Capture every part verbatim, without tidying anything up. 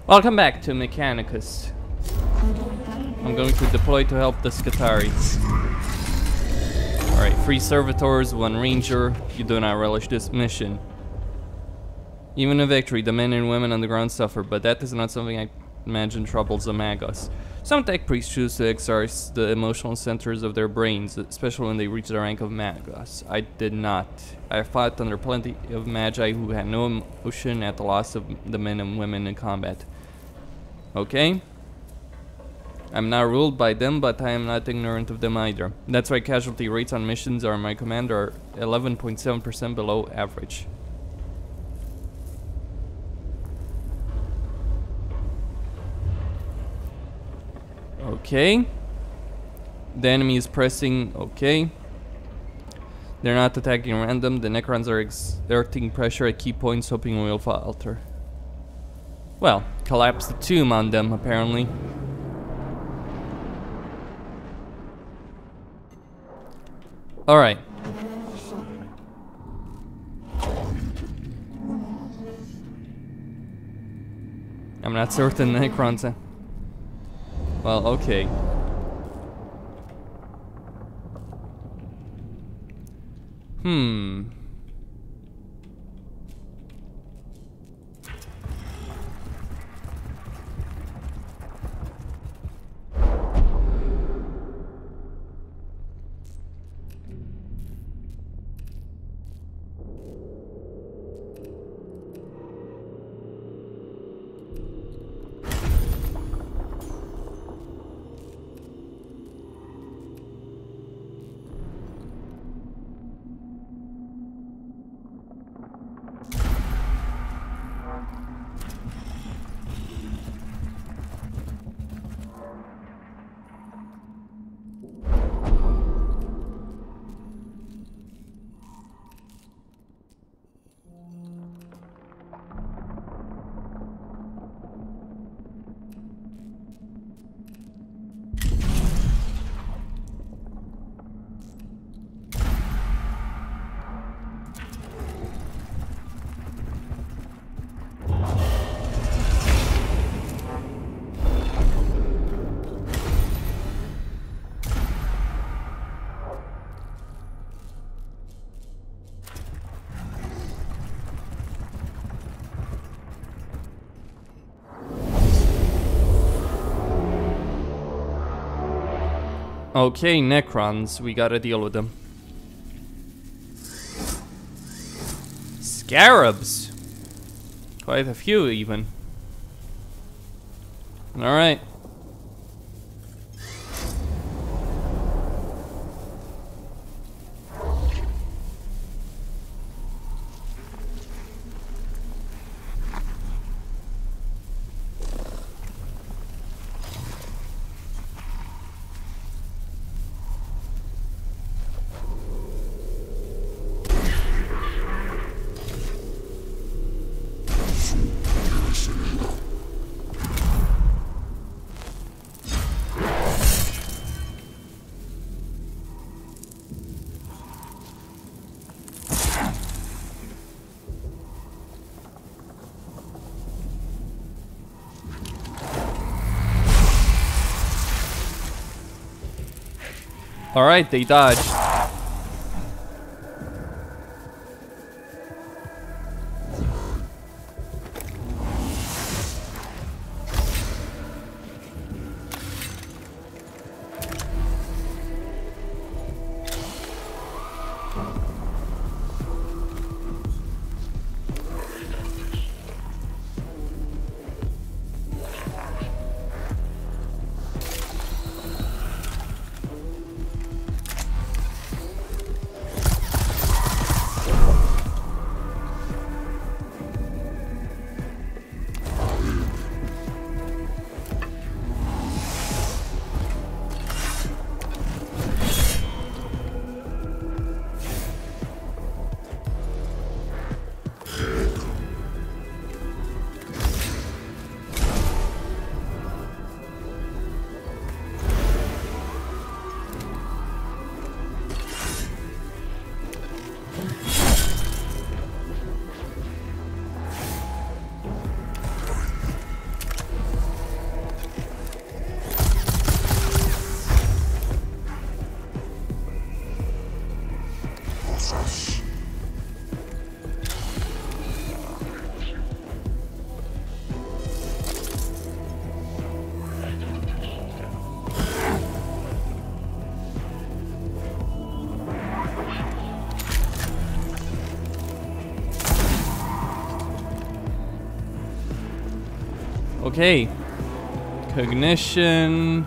Welcome back to Mechanicus. I'm going to deploy to help the Skitarii. Alright, three servitors, one ranger. You do not relish this mission. Even in victory, the men and women on the ground suffer, but that is not something I imagine troubles the Magos. Some tech priests choose to exercise the emotional centers of their brains, especially when they reach the rank of Magos. I did not. I fought under plenty of Magi who had no emotion at the loss of the men and women in combat. Okay? I'm not ruled by them, but I am not ignorant of them either. That's why casualty rates on missions are my command are eleven point seven percent below average. Okay. The enemy is pressing. Okay. They're not attacking random. The necrons are exerting pressure at key points, hoping we will falter. Well, collapse the tomb on them, apparently. Alright. I'm not certain the necrons. Well, okay. Hmm. Okay, necrons, we gotta deal with them. Scarabs! Quite a few, even. Alright. Alright, they dodged. Okay. Cognition.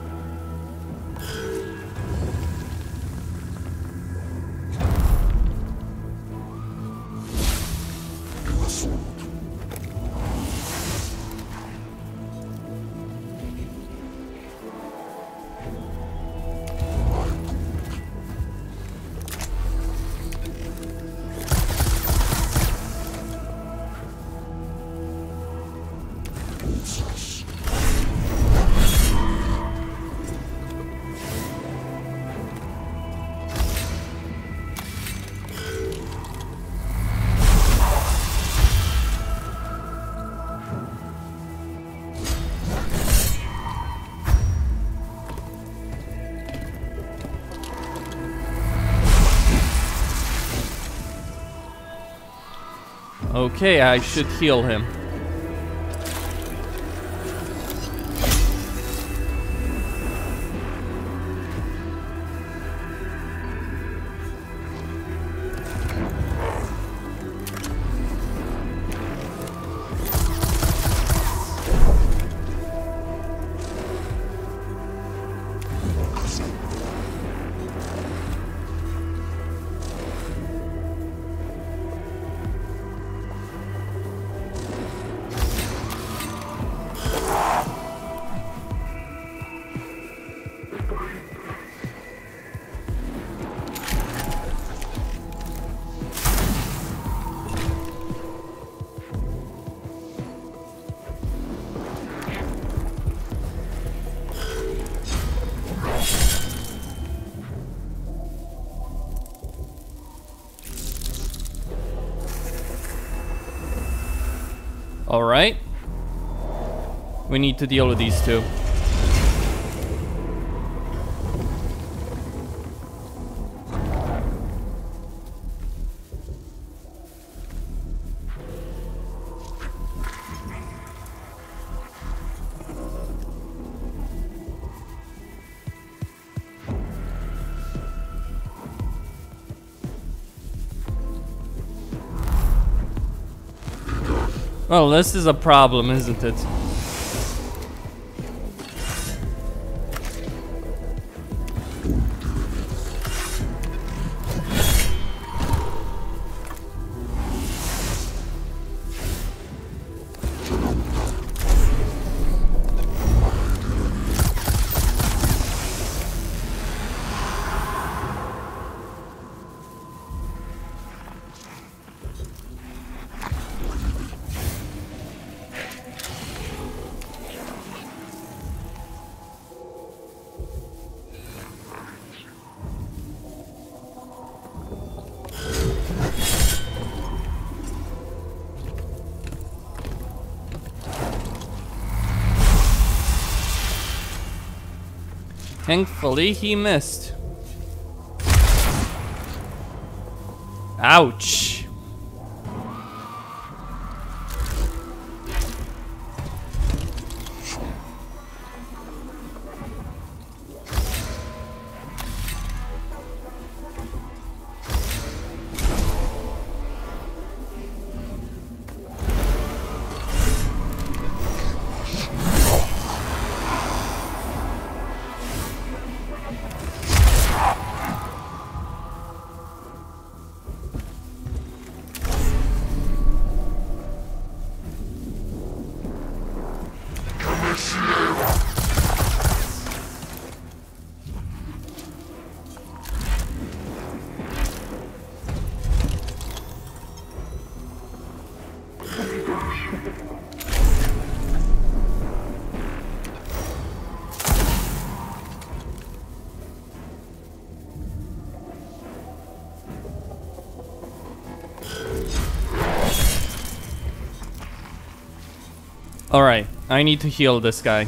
Okay, I should heal him. All right. We need to deal with these two. Well, this is a problem, isn't it? Thankfully, he missed. Ouch. Alright, I need to heal this guy.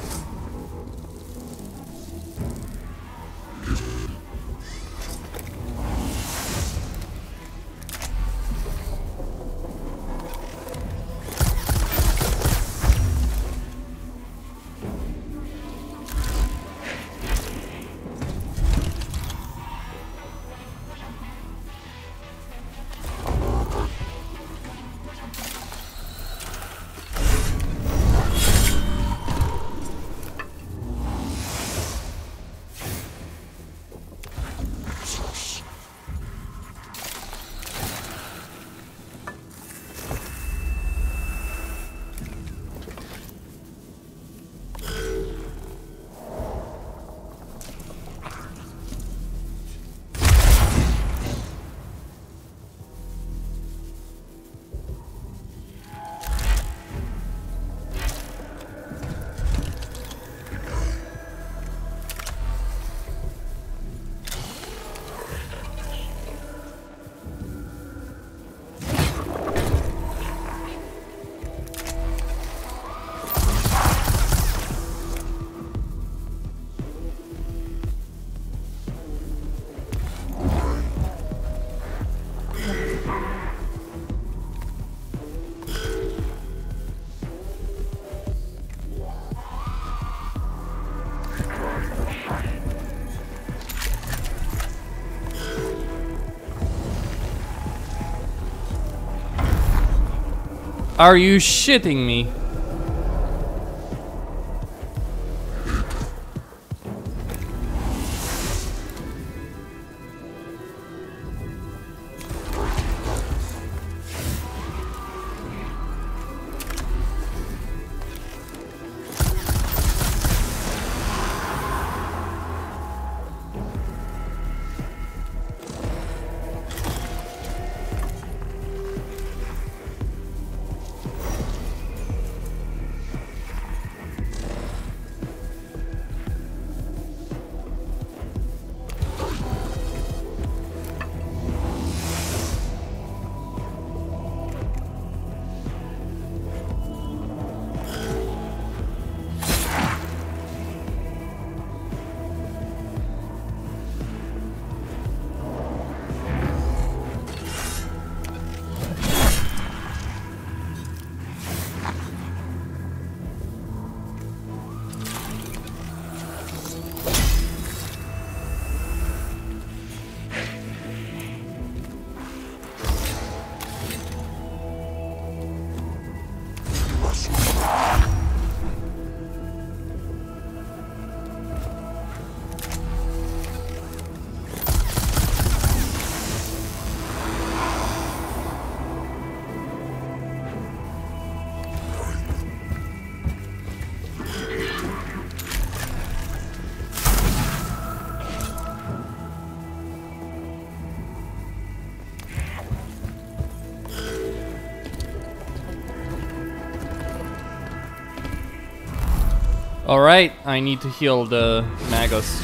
Are you shitting me? Alright, I need to heal the Magus.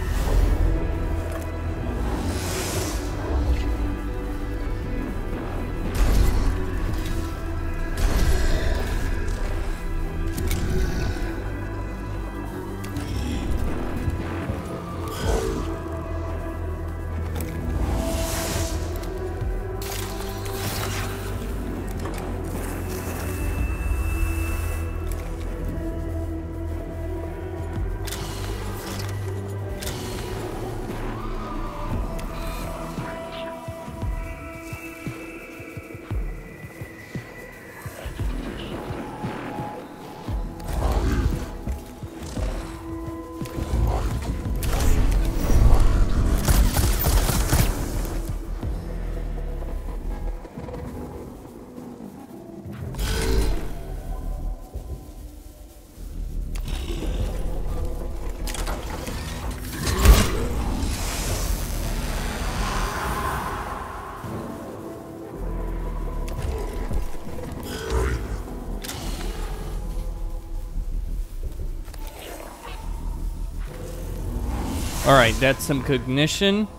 Alright, that's some cognition.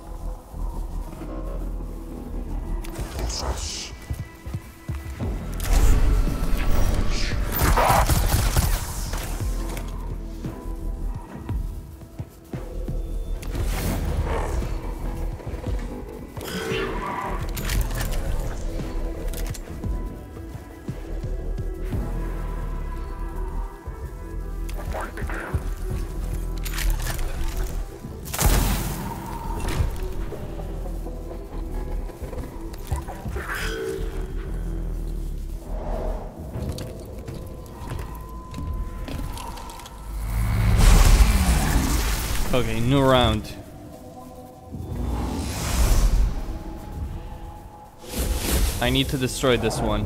Okay, new round. I need to destroy this one.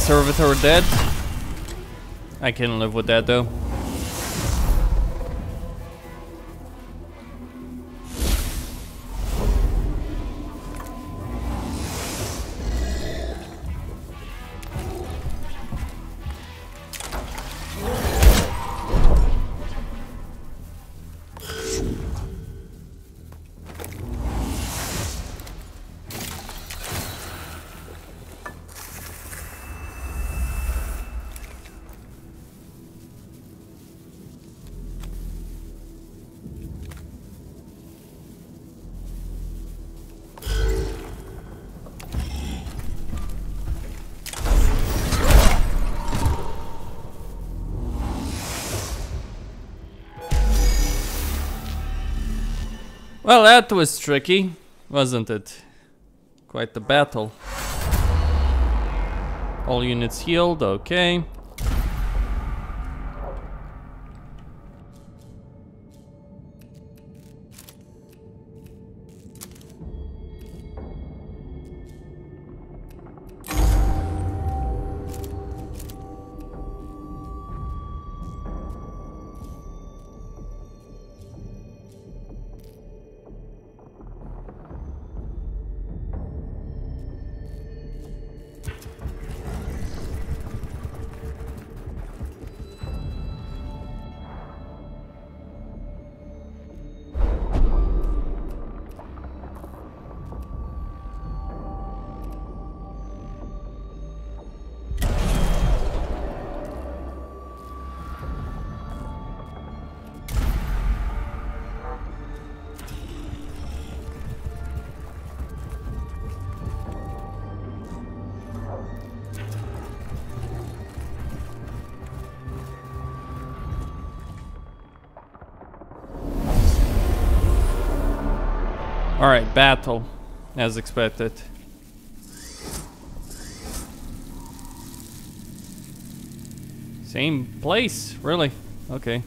servitor dead. I can live with that though. Well, that was tricky, wasn't it? Quite the battle. All units healed, okay. Alright, battle, as expected. Same place, really? Okay.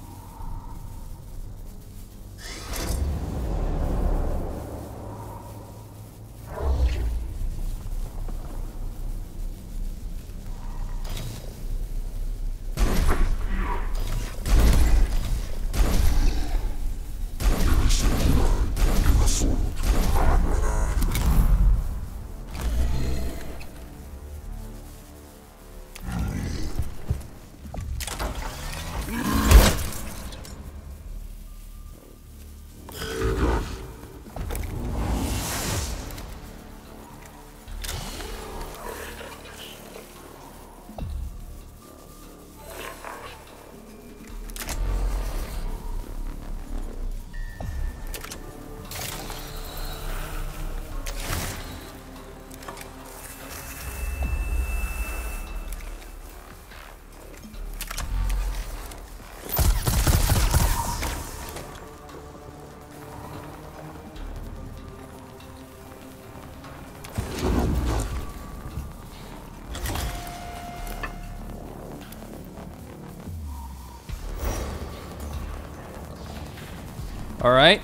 Alright.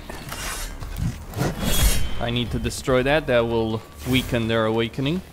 I need to destroy that. That will weaken their awakening.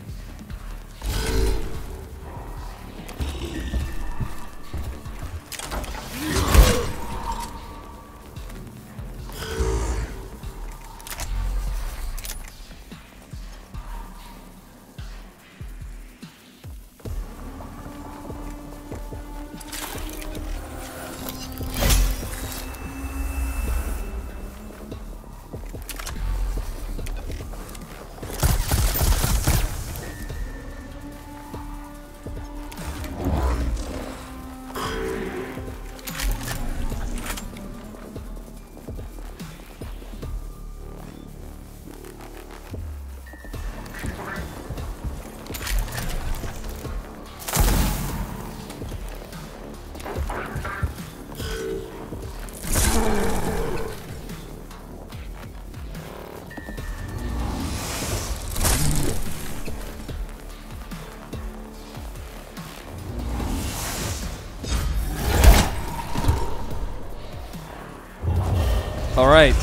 All right.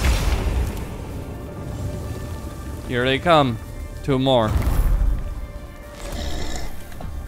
Here they come. Two more.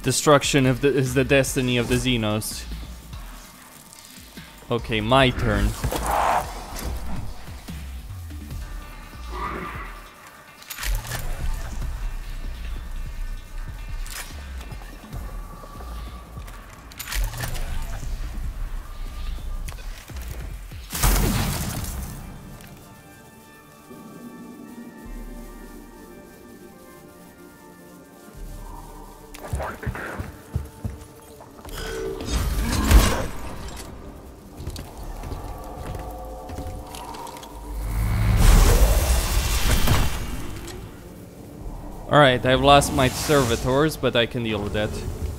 Destruction of the, is the destiny of the Xenos. Okay, my turn. Alright, I've lost my servitors, but I can deal with that.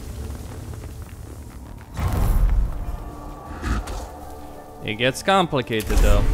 It gets complicated though.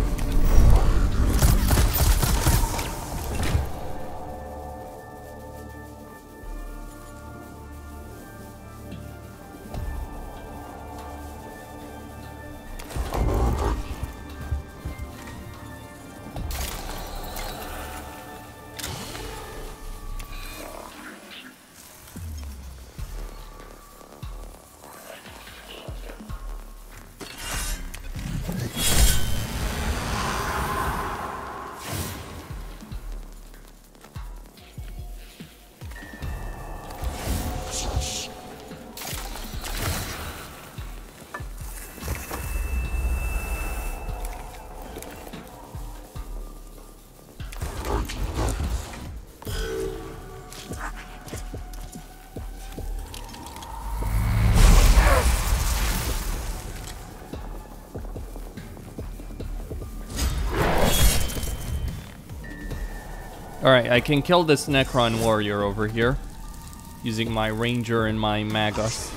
Alright, I can kill this Necron warrior over here using my ranger and my Magus.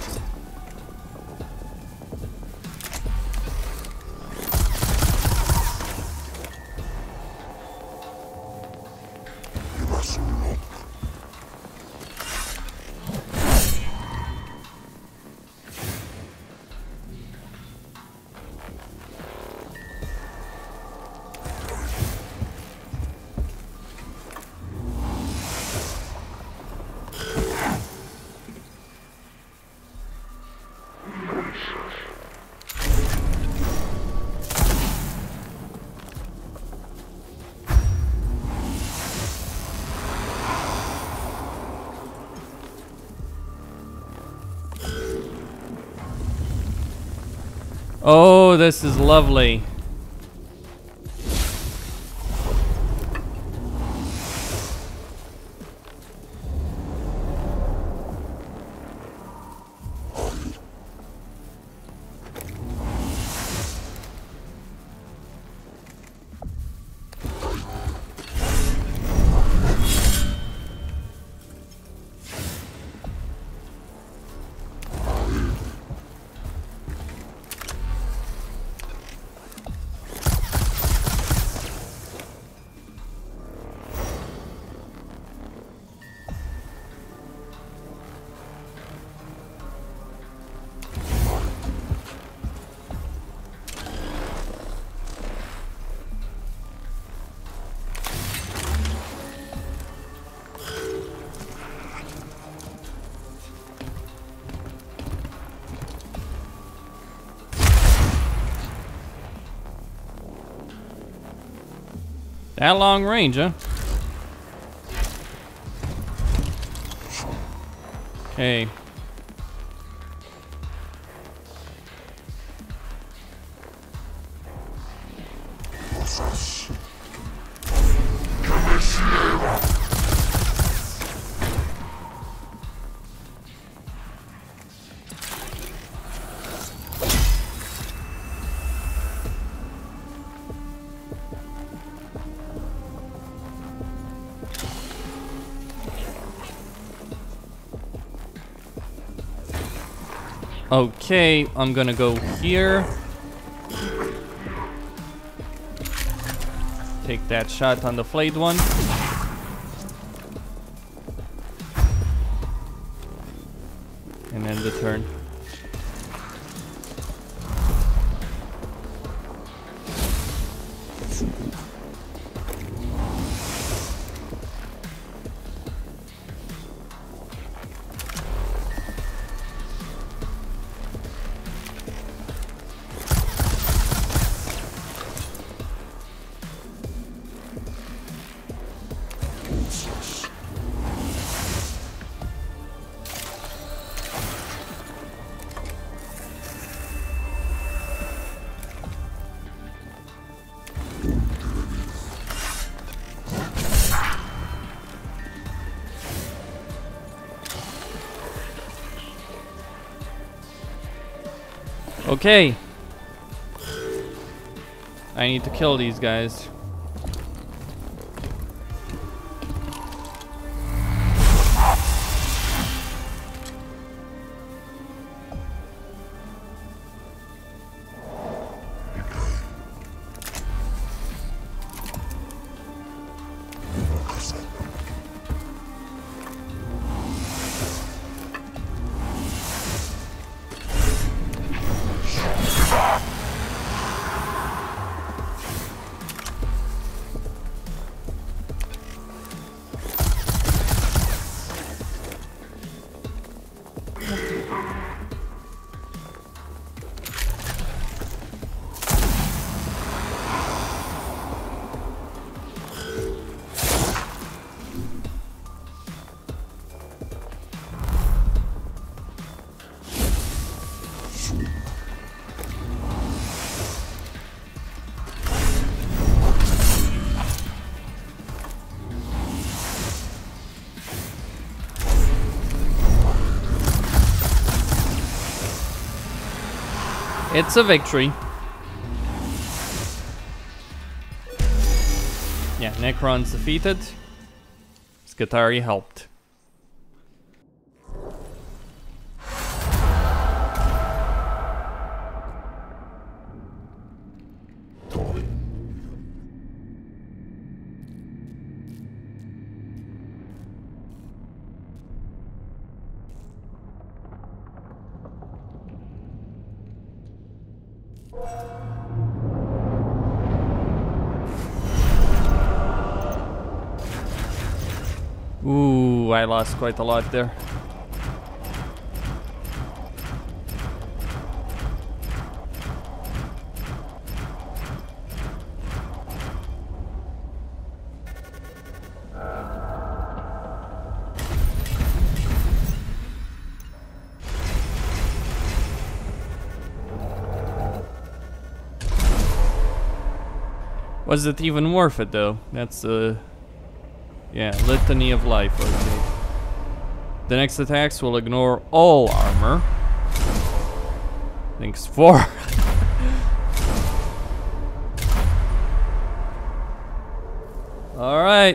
Oh, this is lovely. That long range, huh? Okay. Okay, I'm gonna go here. Take that shot on the flayed one. And end the turn. Okay. I need to kill these guys. It's a victory. Yeah, Necron's defeated. Skitarii helped. Ooh, I lost quite a lot there. Was it even worth it though? That's uh yeah, litany of life, okay. The next attacks will ignore all armor. Thanks for Alright.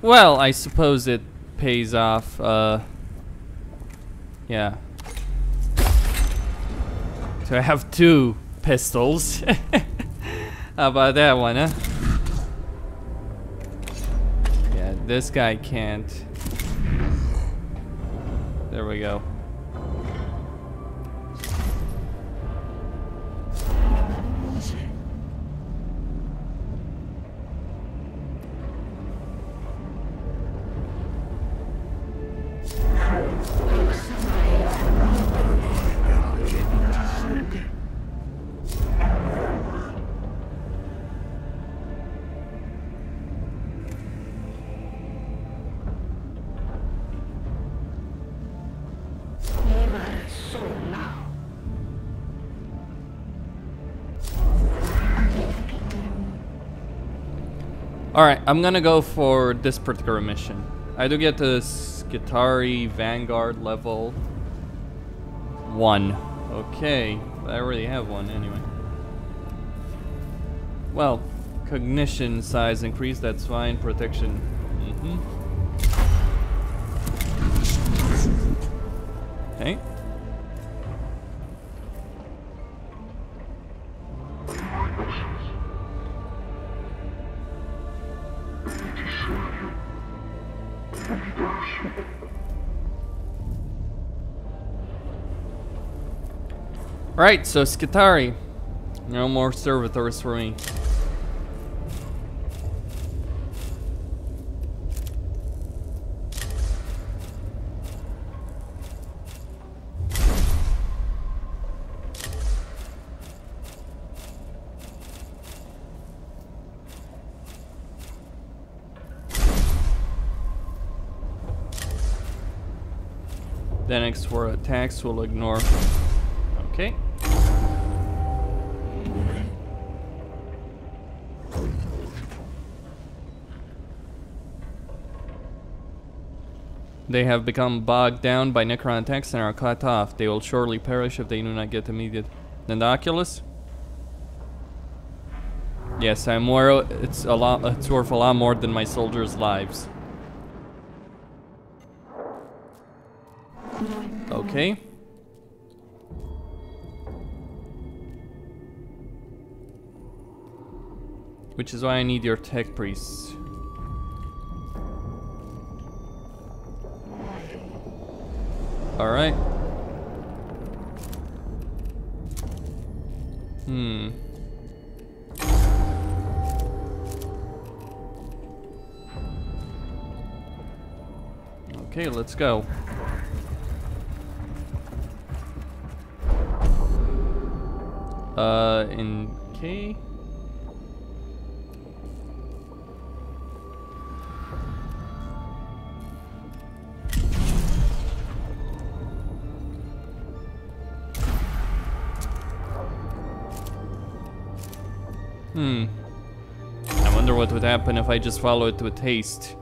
Well, I suppose it pays off, uh... yeah. To have two pistols. How about that one, huh? Yeah, this guy can't. There we go. Alright, I'm gonna go for this particular mission. I do get the Skitarii Vanguard level one. Okay, I already have one anyway. Well, cognition size increase, that's fine. Protection. Mm-hmm. Okay. Right, so Skitarii. No more servitors for me. The next four attacks will ignore. Okay. They have become bogged down by necron attacks and are cut off. They will surely perish if they do not get immediate. Then the Oculus? Yes, I'm more. It's a lot. It's worth a lot more than my soldiers' lives. Okay. Which is why I need your tech priests. Alright. Hmm. Okay, let's go. Uh, in K? Hmm. I wonder what would happen if I just follow it with haste.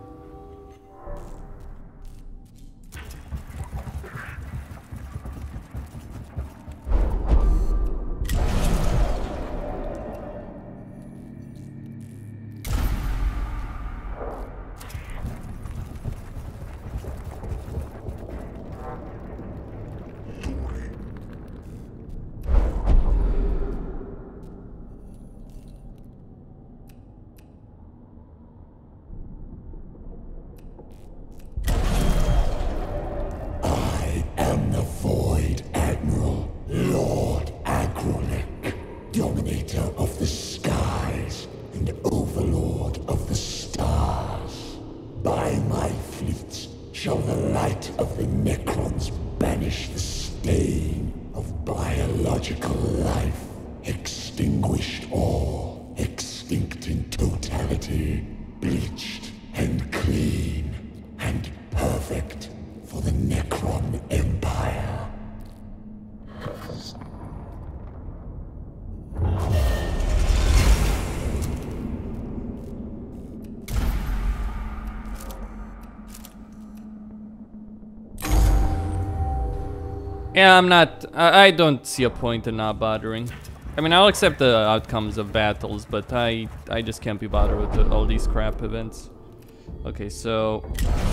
Shall the light of the necrons banish the stain of biological life? Extinguished all, extinct in totality, bleached and clean, and perfect for the Necron Empire. Yeah, I'm not. I, I don't see a point in not bothering. I mean, I'll accept the outcomes of battles, but I I just can't be bothered with the, all these crap events. Okay, so...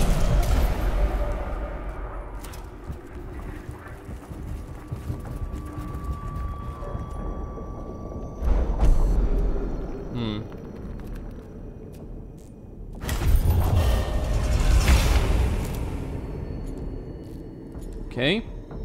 Hmm. Okay.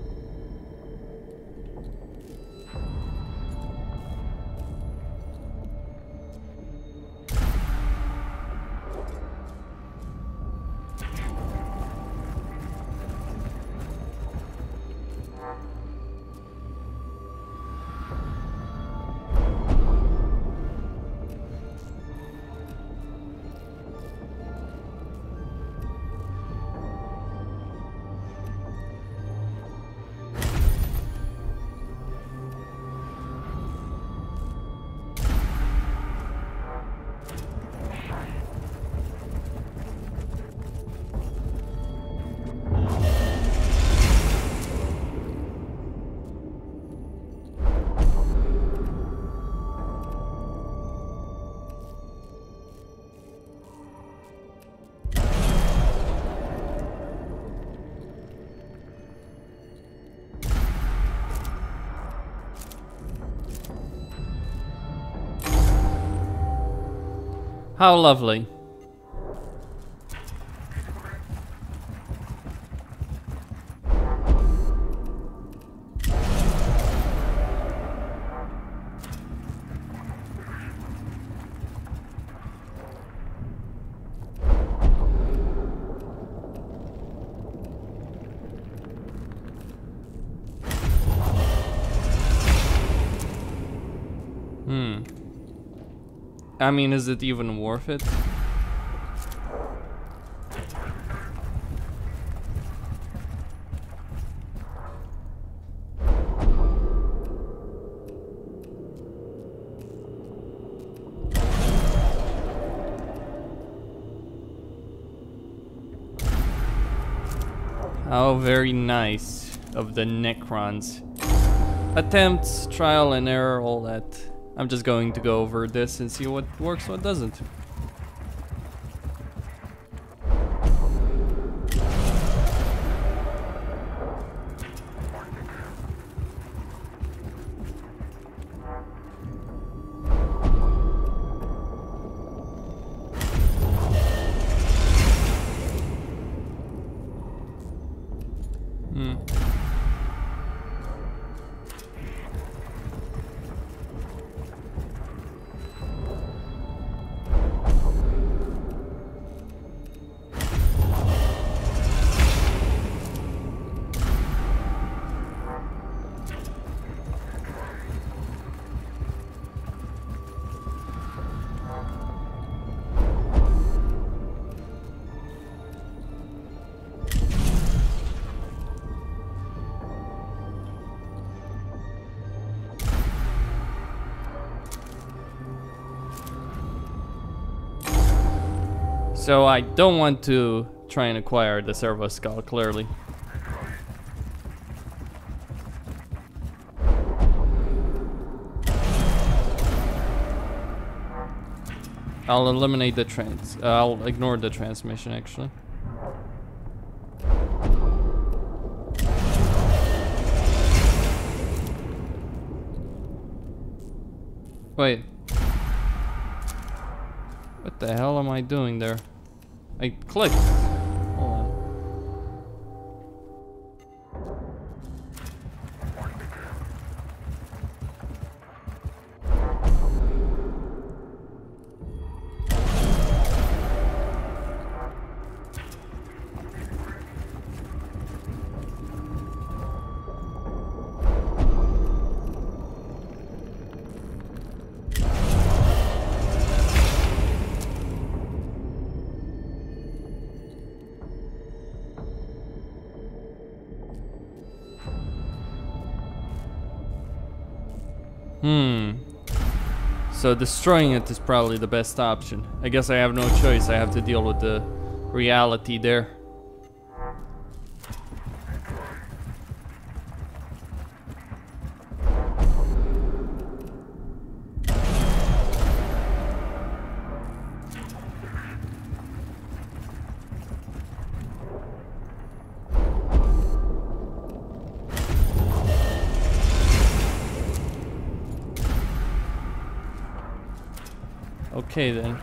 How lovely. Hmm. I mean, is it even worth it? How very nice of the necrons. Attempts, trial and error, all that. I'm just going to go over this and see what works, what doesn't. Hmm. So I don't want to try and acquire the servo skull, clearly. I'll eliminate the trans. Uh, I'll ignore the transmission, actually. Wait. What the hell am I doing there? I clicked. Hold on. Hmm. So destroying it is probably the best option. I guess I have no choice. I have to deal with the reality there. Okay then.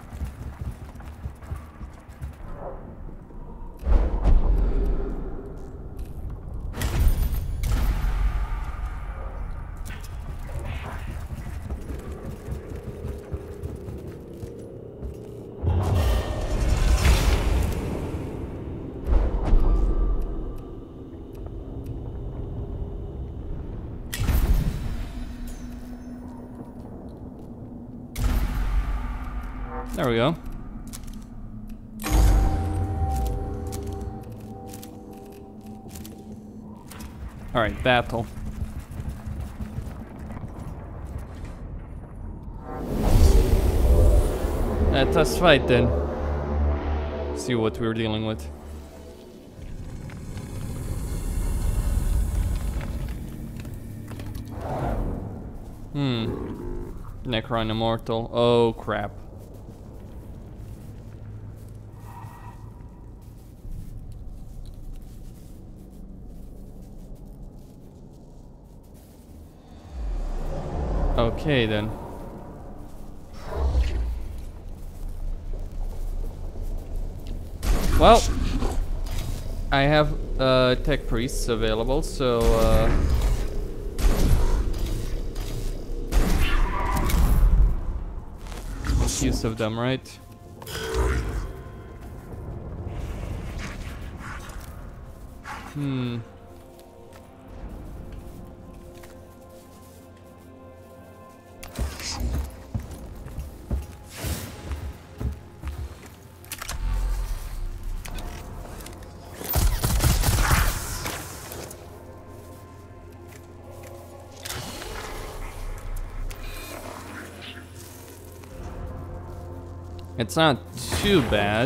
There we go. Alright, battle. Let us fight then. See what we're dealing with. Hmm. Necron Immortal. Oh crap. Okay then. Well, I have uh, tech priests available, so uh, use of them, right? Hmm. It's not too bad.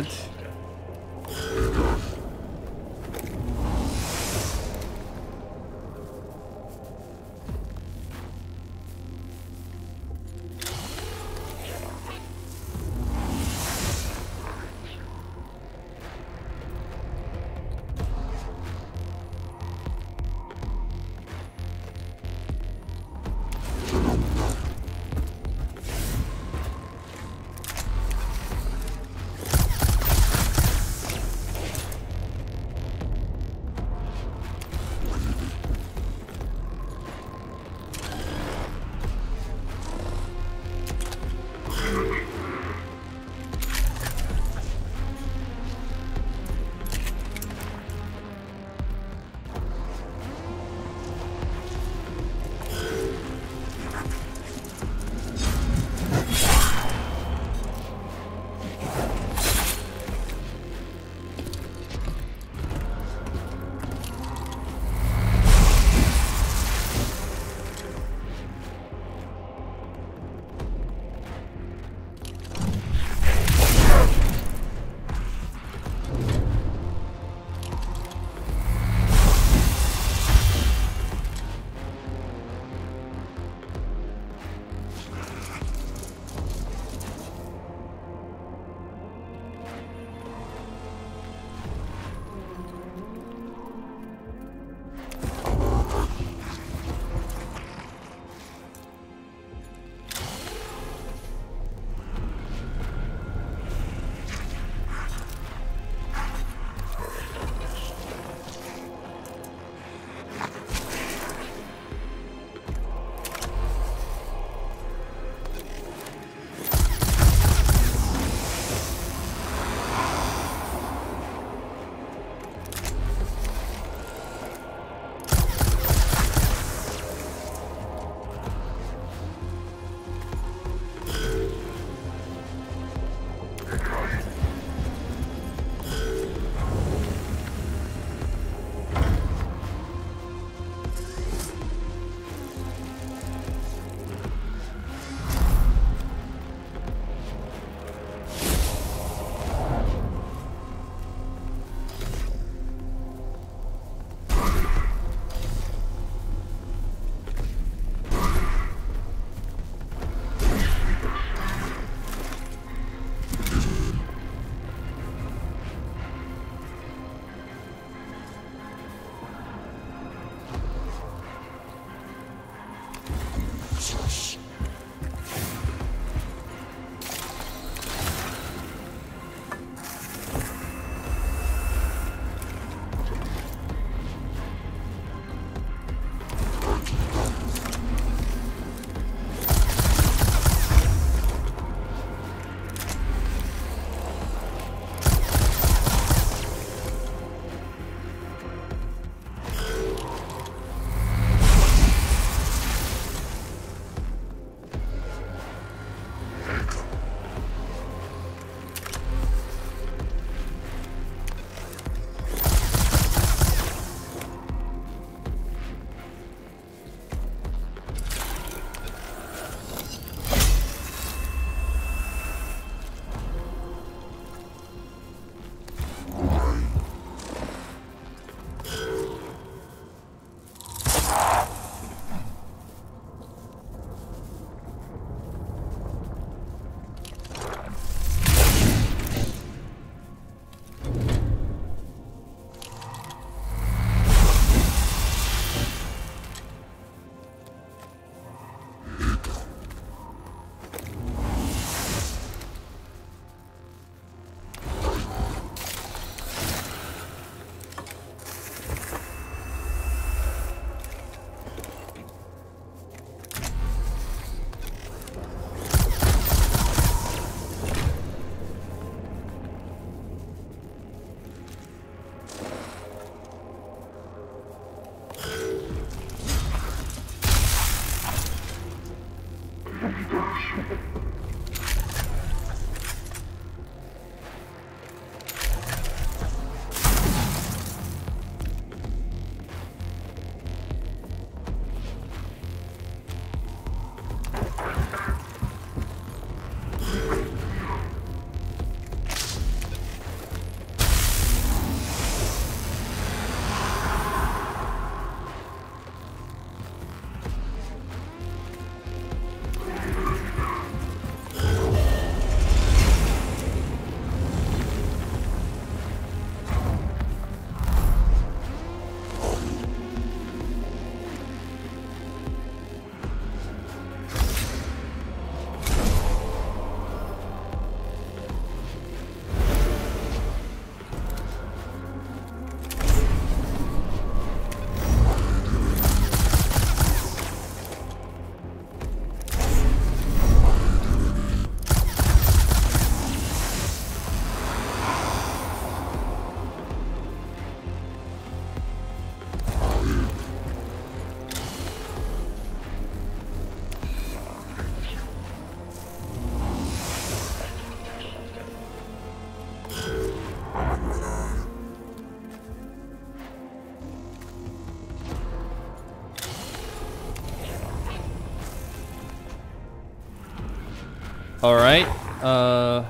All right. Uh.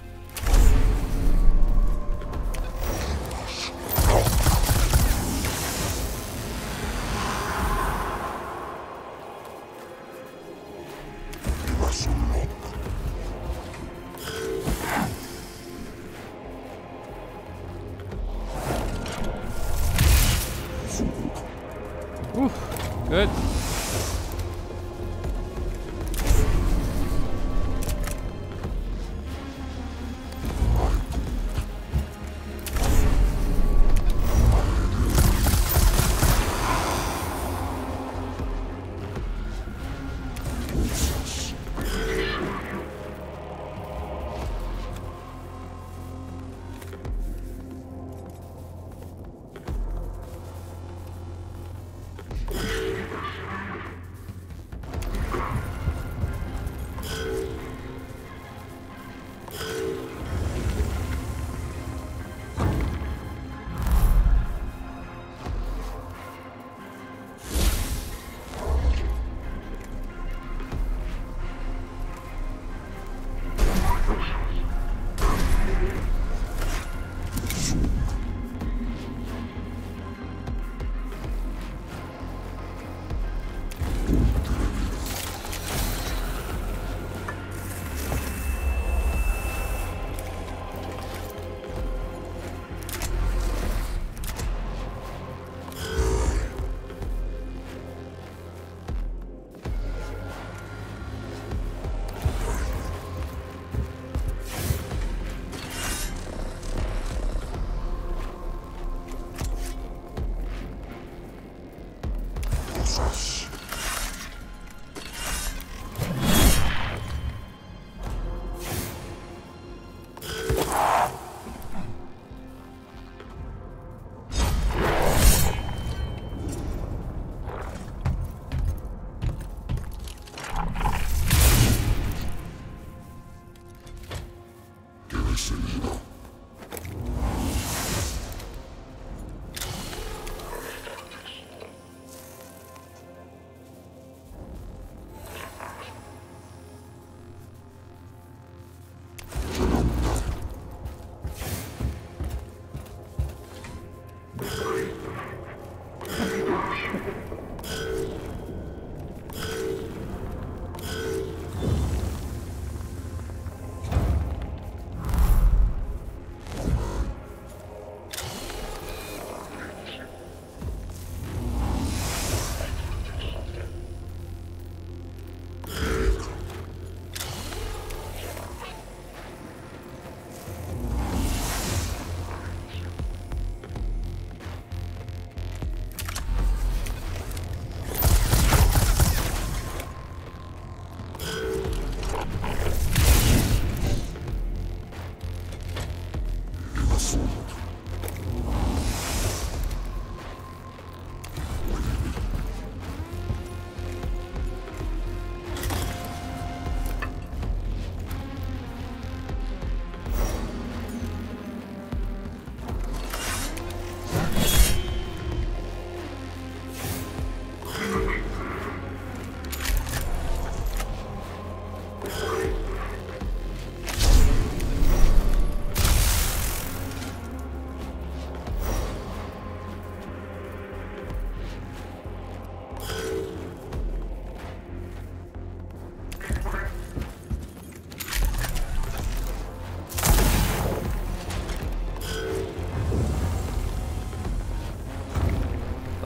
Oof, good.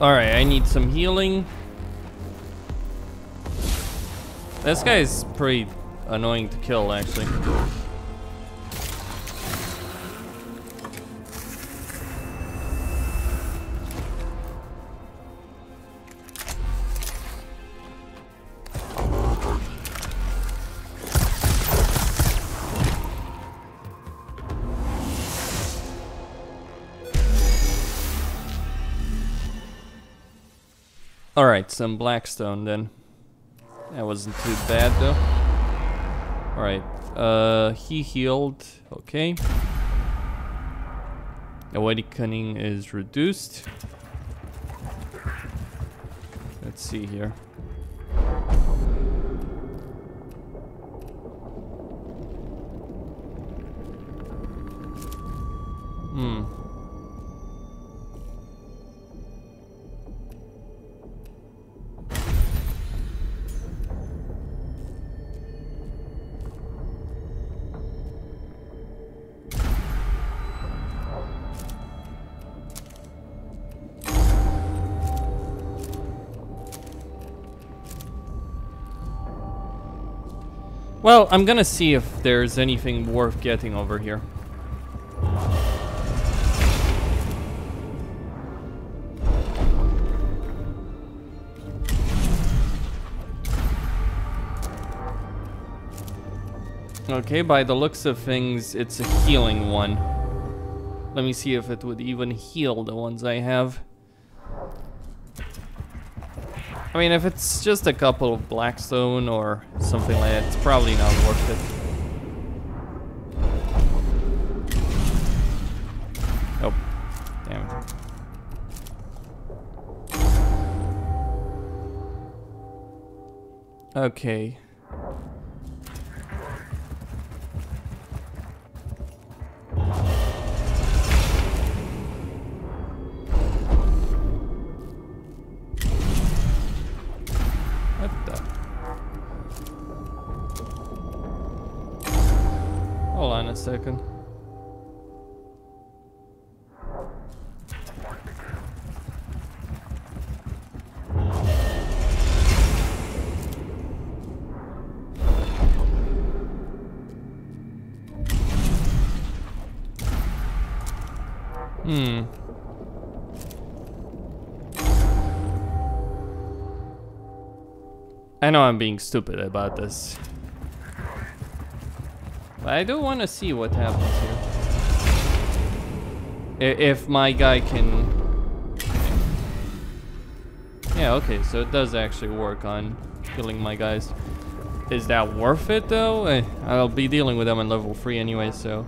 Alright, I need some healing. This guy is pretty annoying to kill, actually. Alright, some blackstone then. That wasn't too bad though. Alright, uh, he healed. Okay. Awakening is reduced. Let's see here. Hmm. Well, I'm gonna see if there's anything worth getting over here. Okay, by the looks of things, it's a healing one. Let me see if it would even heal the ones I have. I mean, if it's just a couple of blackstone or something like that, it's probably not worth it. Oh, damn it. Okay. Hold on a second. Hmm. I know I'm being stupid about this. But I do want to see what happens here. I if my guy can... Yeah, okay, so it does actually work on killing my guys. Is that worth it though? Eh, I'll be dealing with them on level three anyway, so...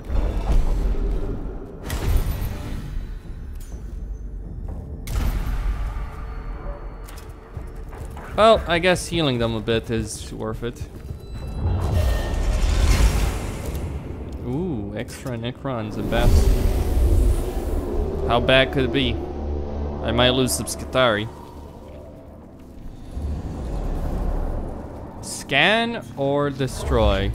Well, I guess healing them a bit is worth it. Ooh, extra necrons and bats. How bad could it be? I might lose some Skitarii. Scan or destroy?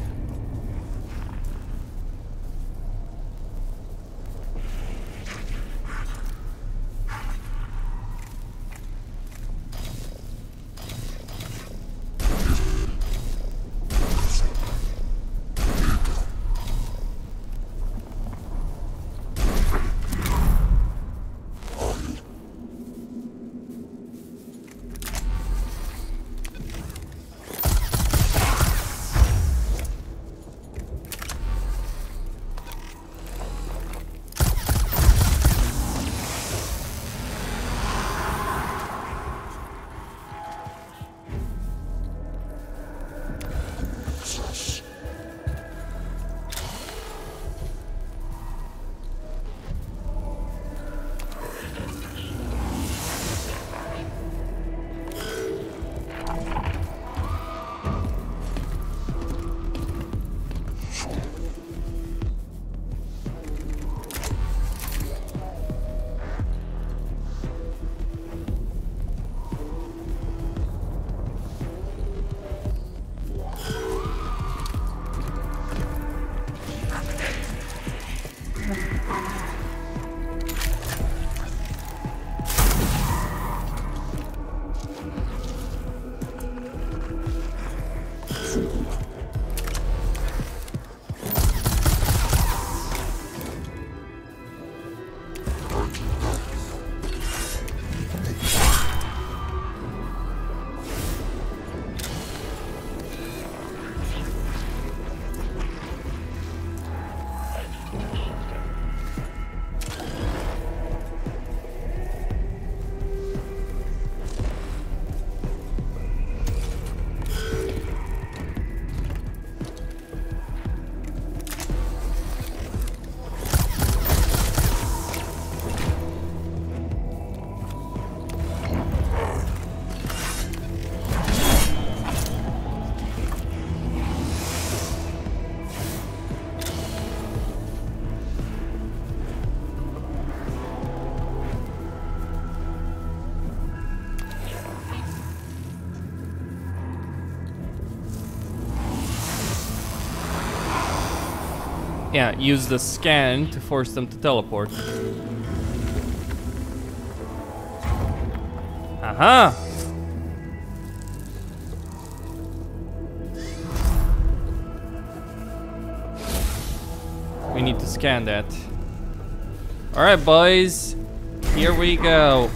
Yeah, use the scan to force them to teleport. Aha! We need to scan that. Alright, boys. Here we go.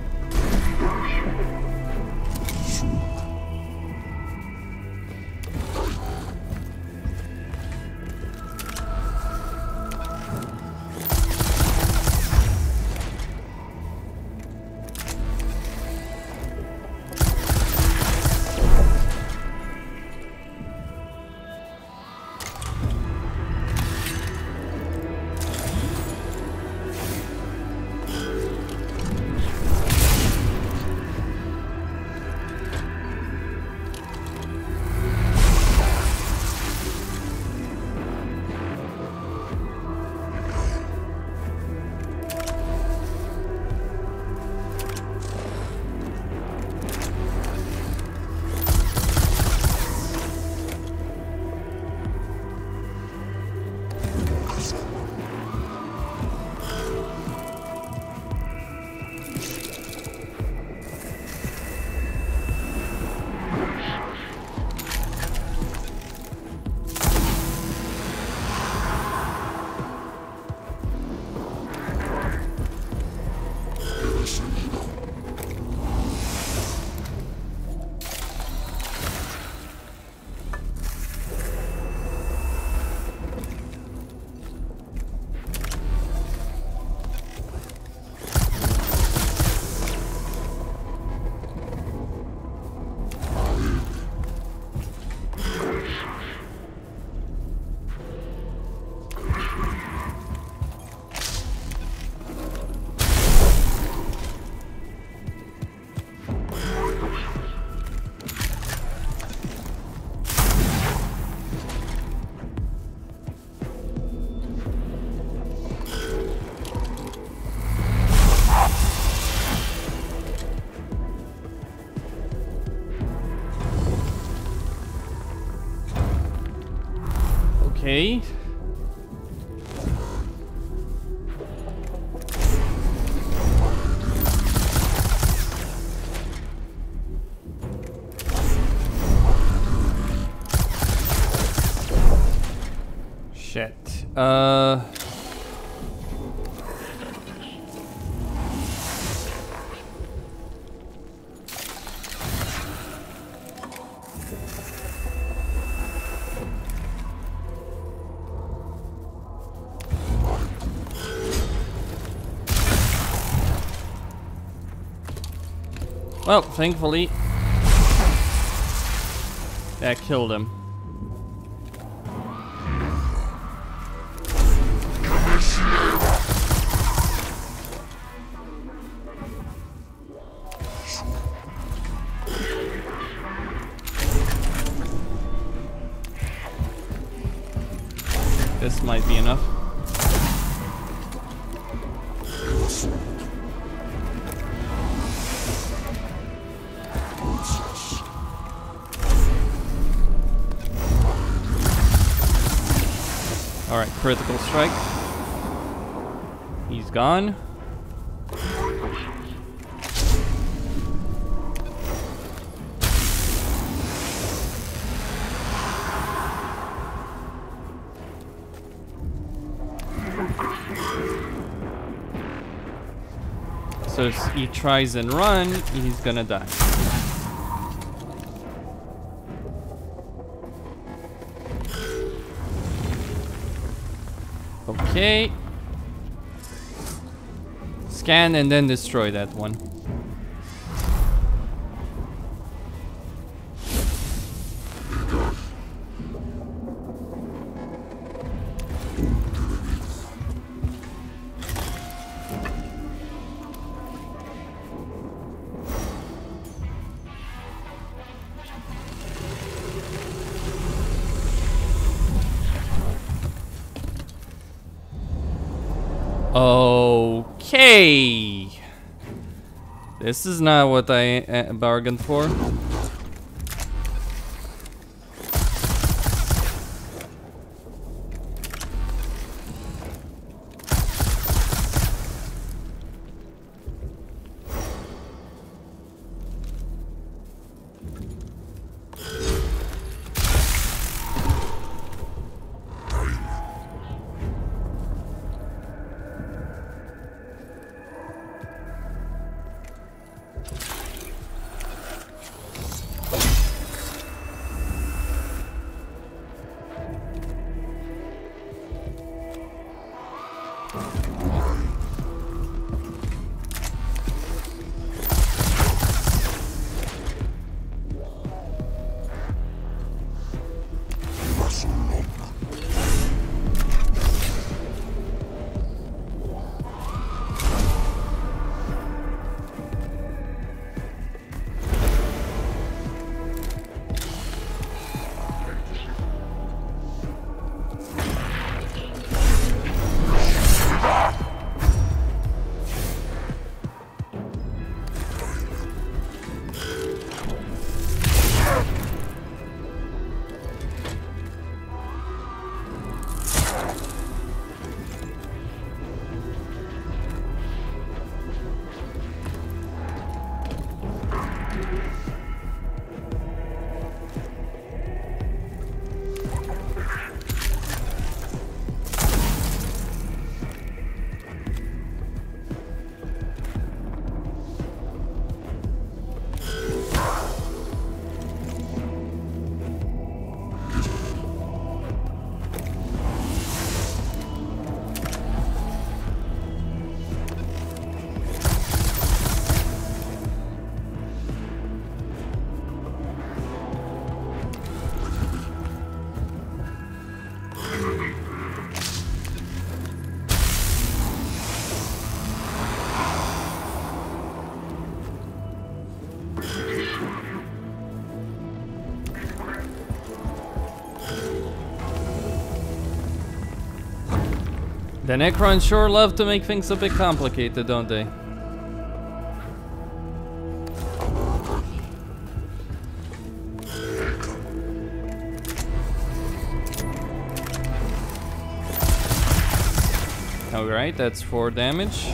Okay. Shit. Uh... Well, thankfully, that killed him. This might be enough. Alright, critical strike. He's gone. So if he tries and run, he's gonna die. Okay. Scan and then destroy that one. Okay. This is not what I uh, bargained for. The Necrons sure love to make things a bit complicated, don't they? Alright, that's four damage.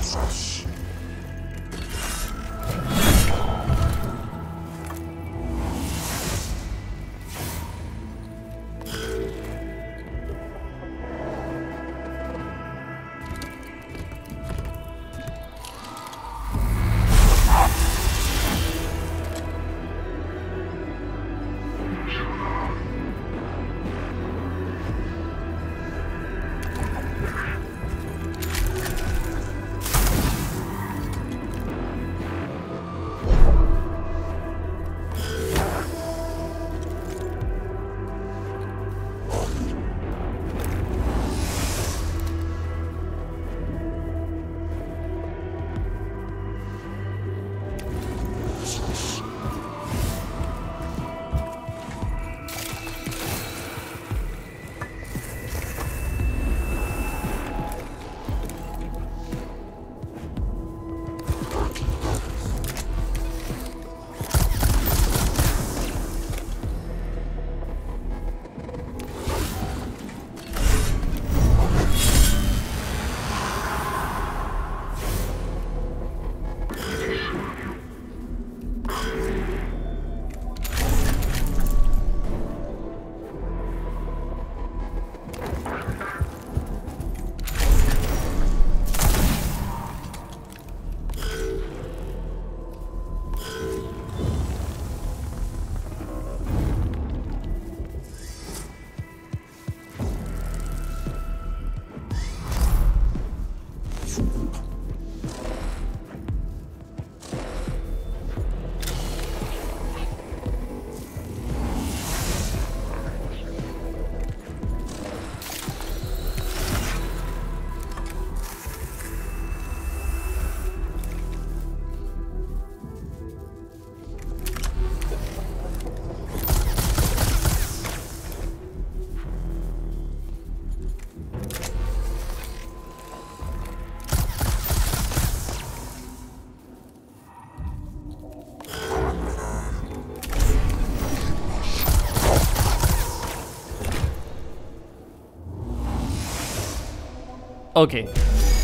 Okay.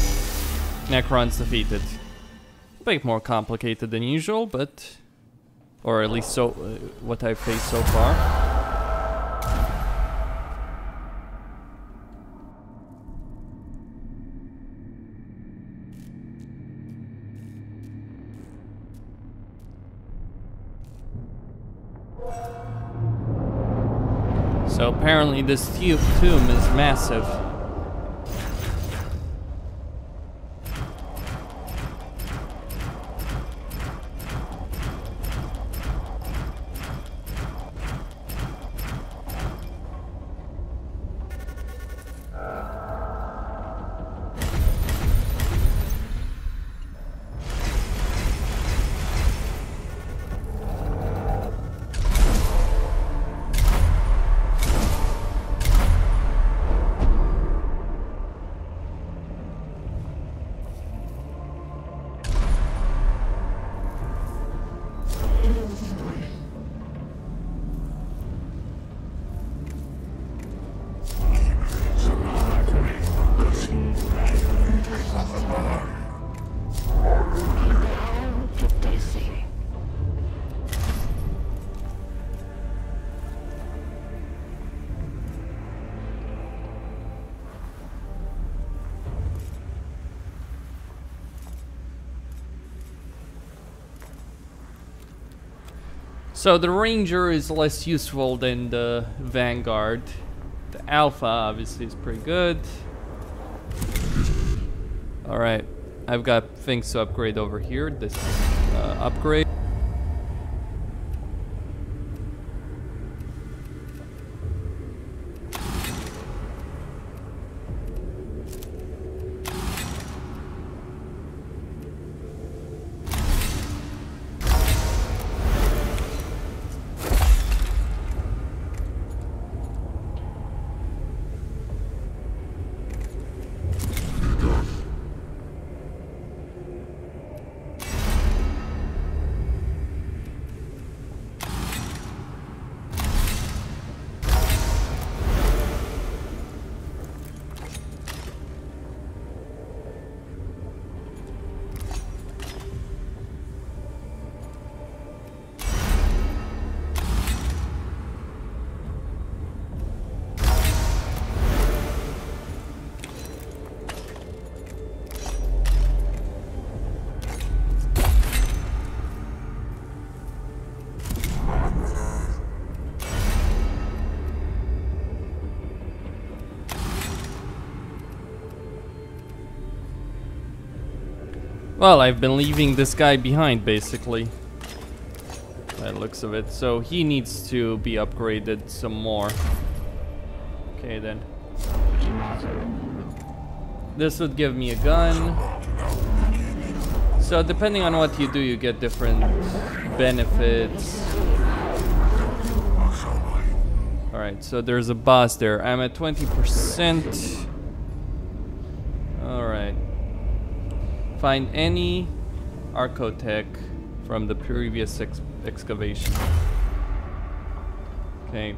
Necron's defeated. A bit more complicated than usual, but... Or at least so, uh, what I've faced so far. So apparently this tomb is massive. So the Ranger is less useful than the Vanguard. The Alpha obviously is pretty good. Alright, I've got things to upgrade over here. This uh, upgrade. Well, I've been leaving this guy behind, basically. By the looks of it. So he needs to be upgraded some more. Okay, then. This would give me a gun. So depending on what you do, you get different benefits. Alright, so there's a boss there. I'm at twenty percent. Alright. Find any Archotech from the previous ex excavation. Okay.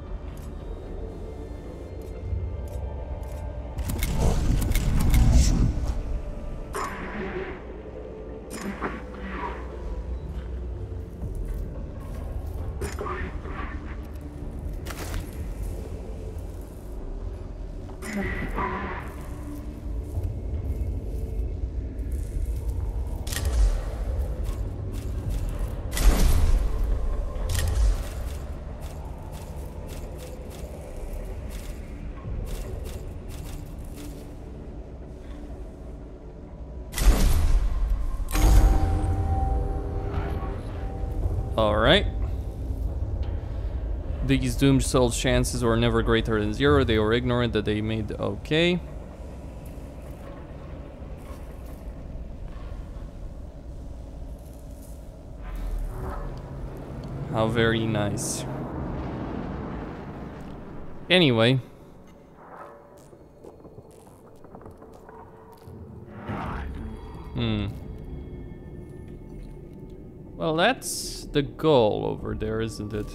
Alright. These doomed souls' chances were never greater than zero. They were ignorant that they made okay. How very nice. Anyway. Hmm. Well, that's the goal over there, isn't it?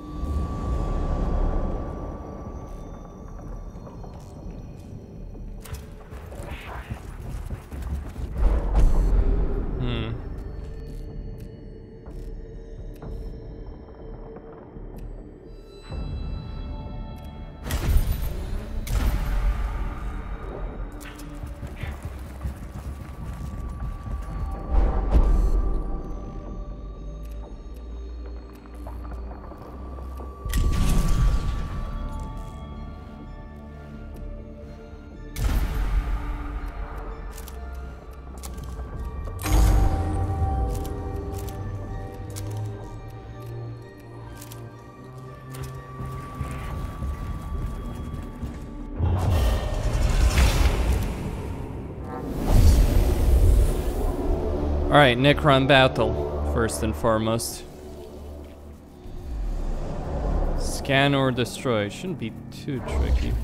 Hmm. Alright, Necron battle, first and foremost. Scan or destroy. Shouldn't be too tricky.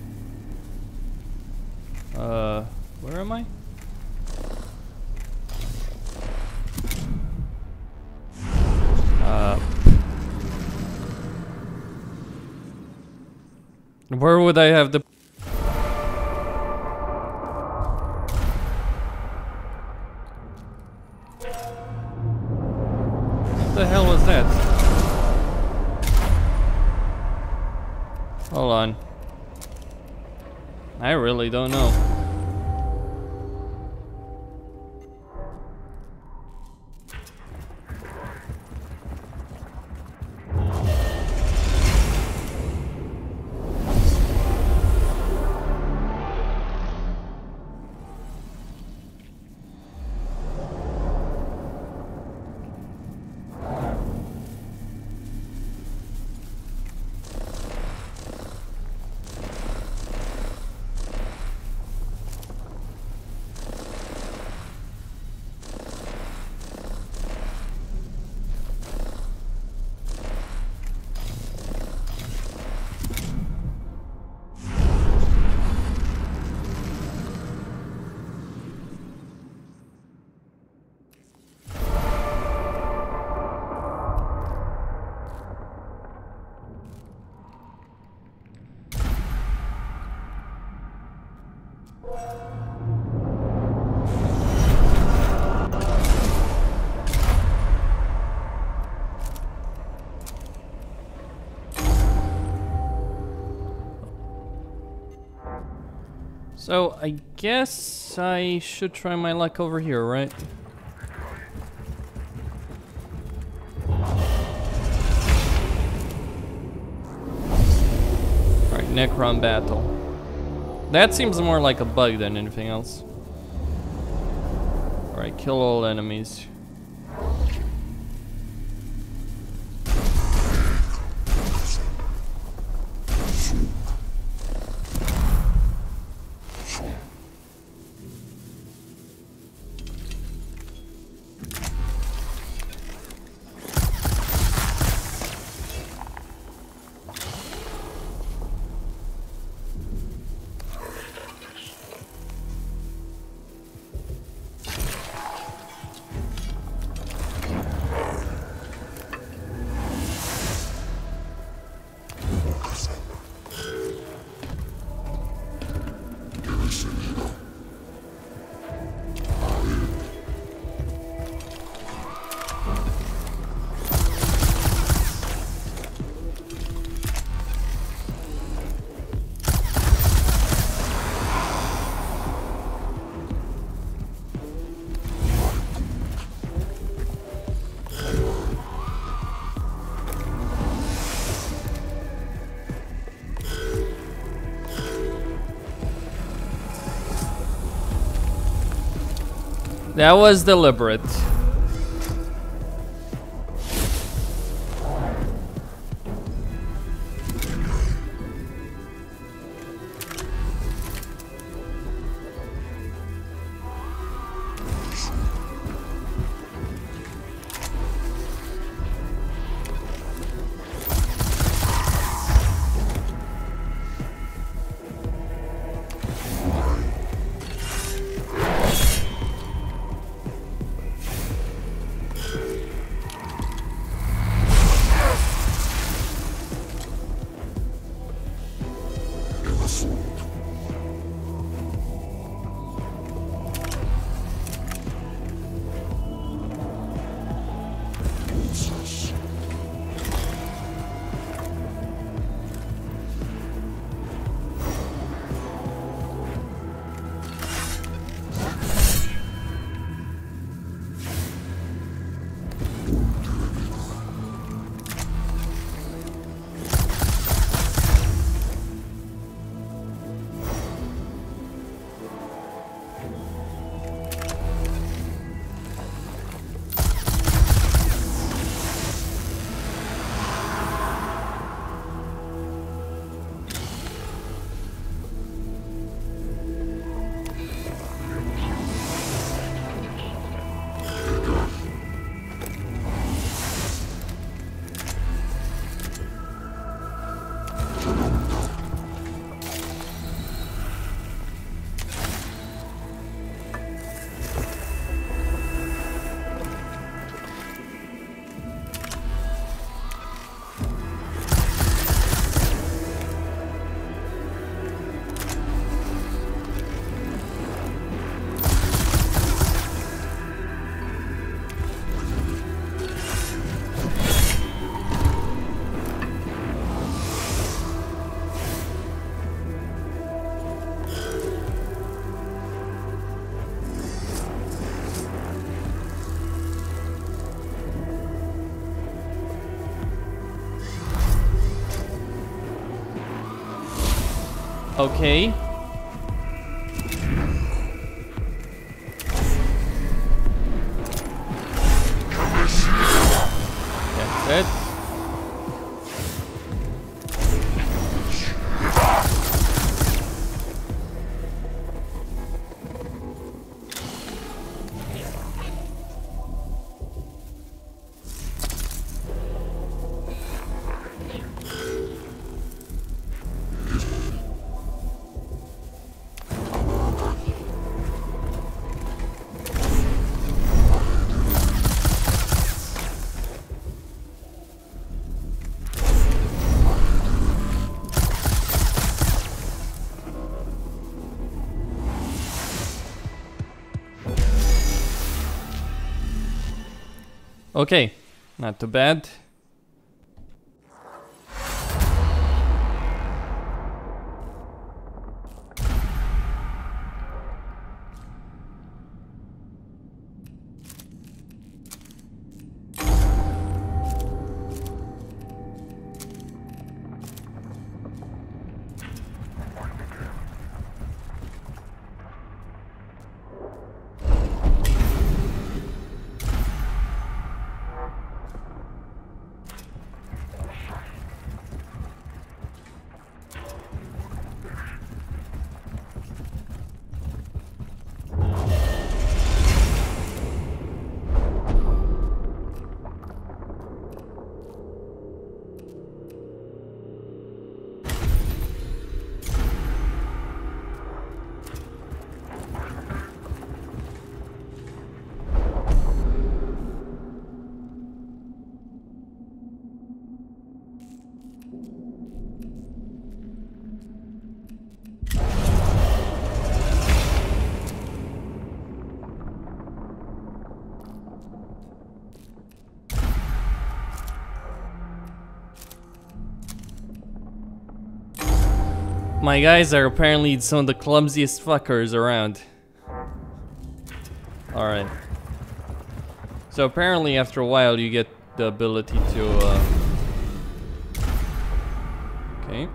Uh, where am I? Uh, where would I have the... What the hell was that? Hold on. I really don't know. So, I guess I should try my luck over here, right? Alright, Necron battle. That seems more like a bug than anything else. Alright. Alright, kill all enemies. That was deliberate. Okay. That's it. Okay, not too bad. My guys are apparently some of the clumsiest fuckers around. Alright. So apparently after a while you get the ability to... Uh... Okay.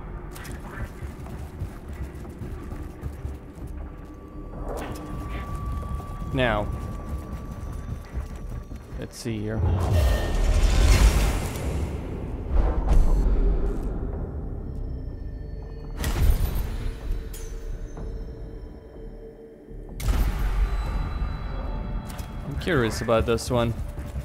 Now. Let's see here. I'm curious about this one.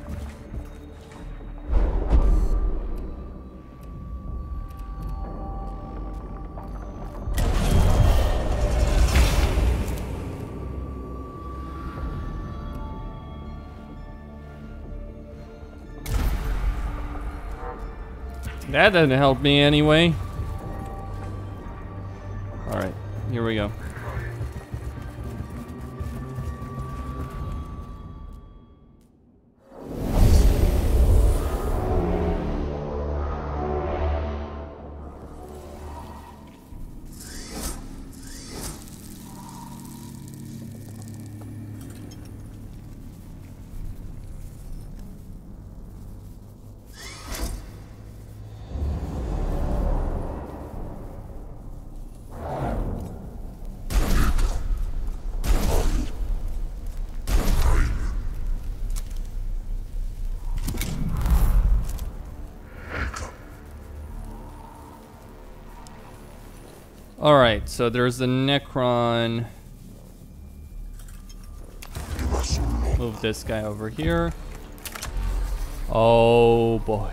That didn't help me anyway. Alright, here we go. Alright, so there's the necron. Move this guy over here. Oh boy.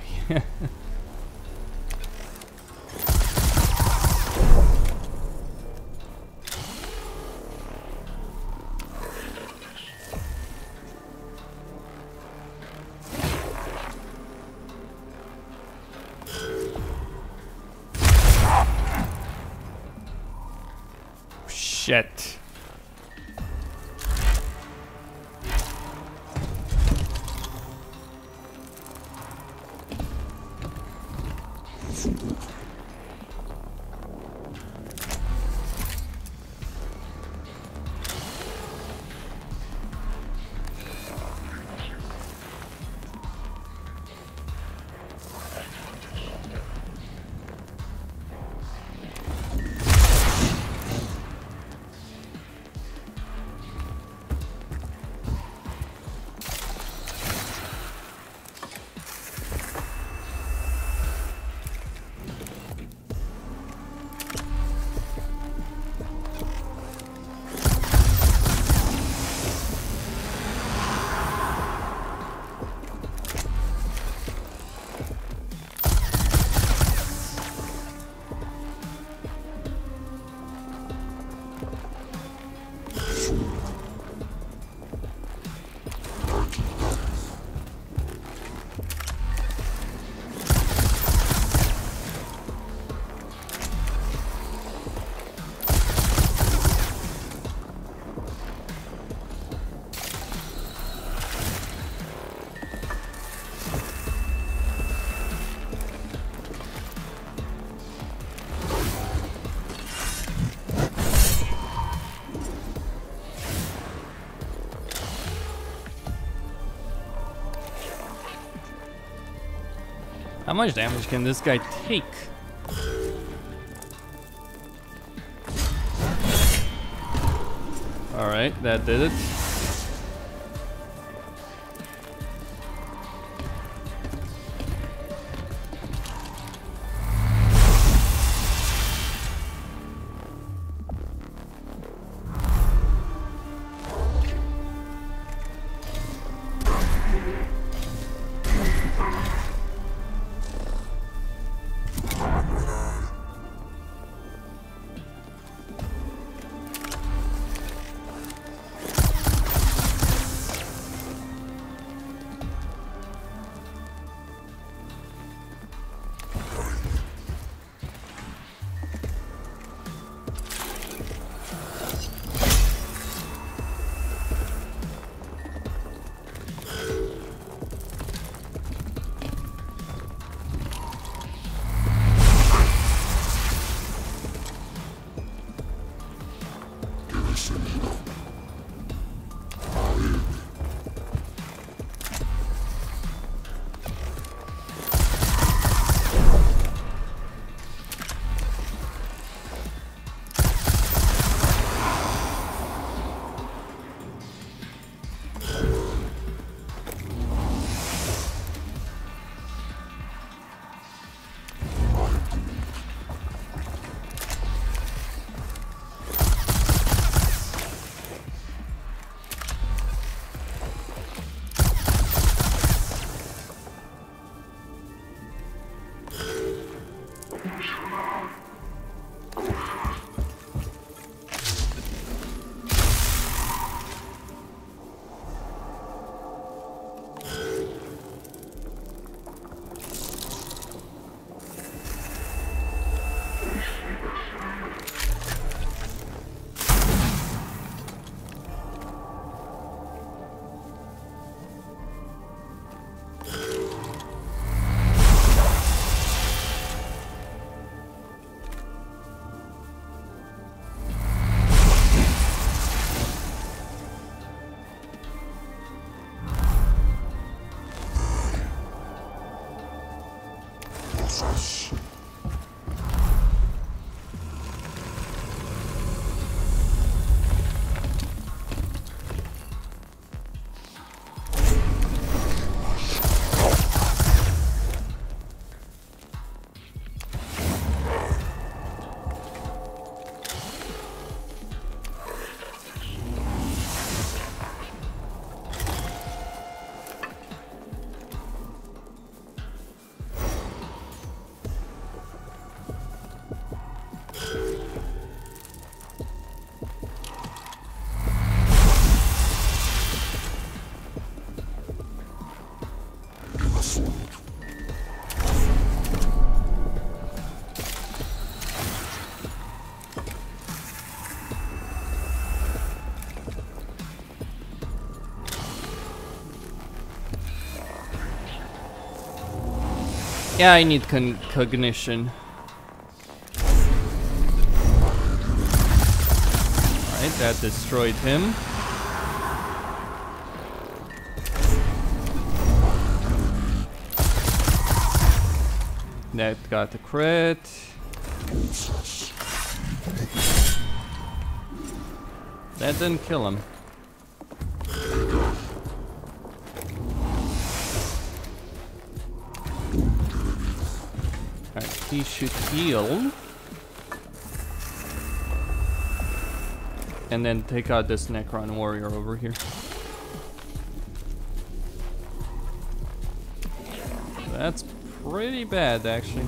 Shit. How much damage can this guy take? Alright, that did it. Yeah, I need con cognition. Alright, that destroyed him. That got a crit. That didn't kill him. Alright, he should heal. And then take out this Necron warrior over here. That's pretty bad, actually.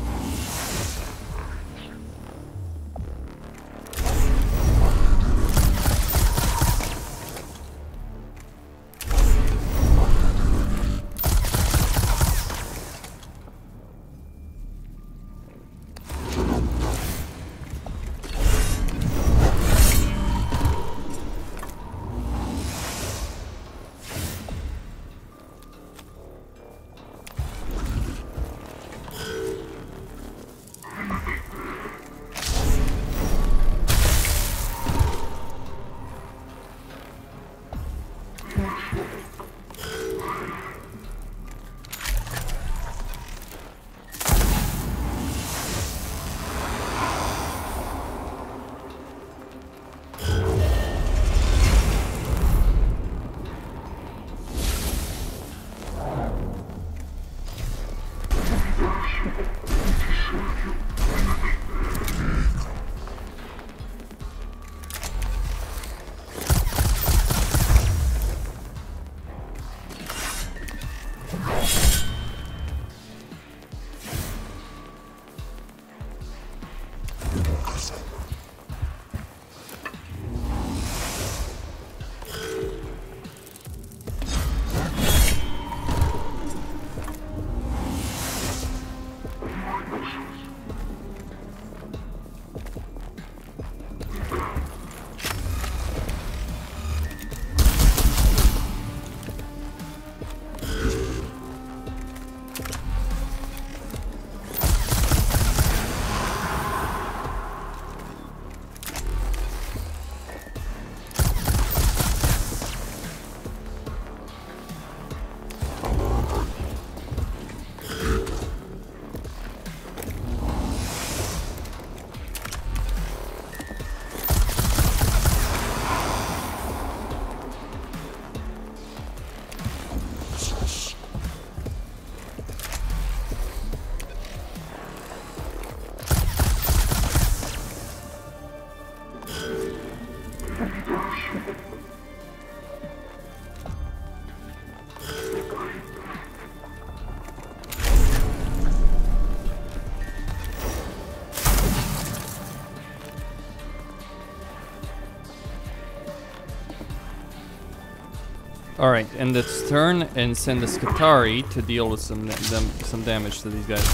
Alright, end its turn and send the Skitarii to deal with some them, some damage to these guys.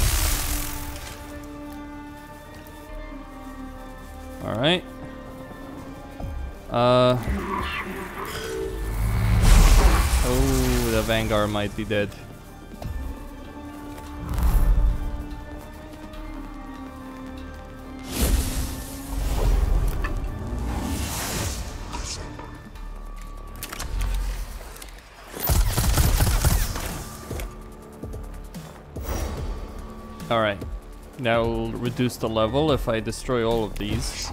Alright. Uh. Oh, the Vanguard might be dead. Alright, that will reduce the level if I destroy all of these.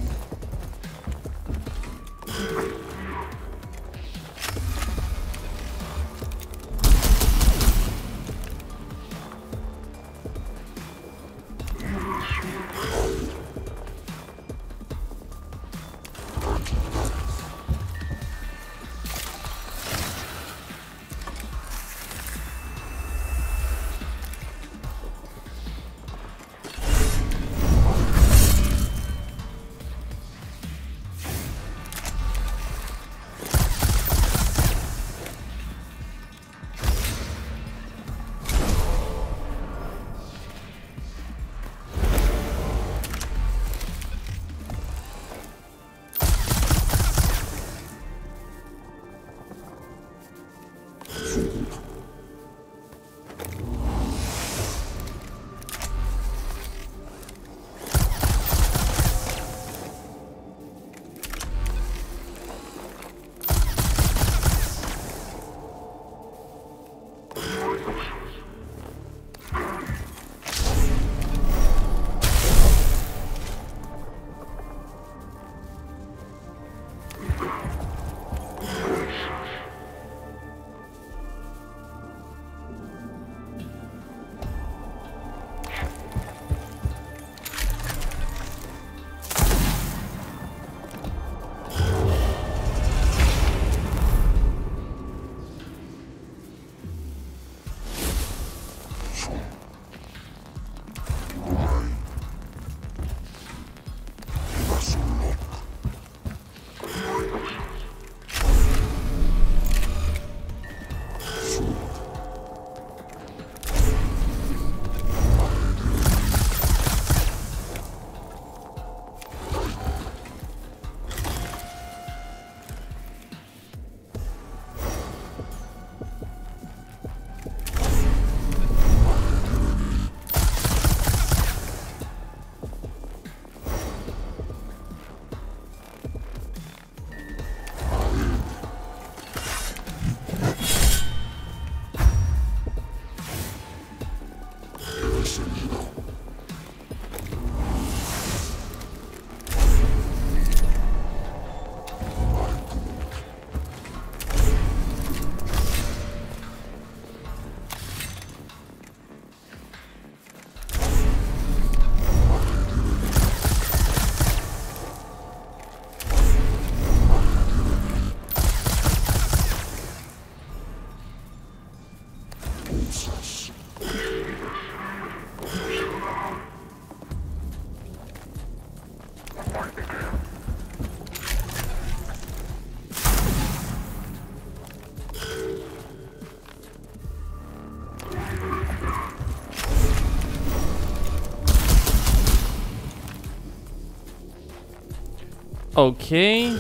Okay.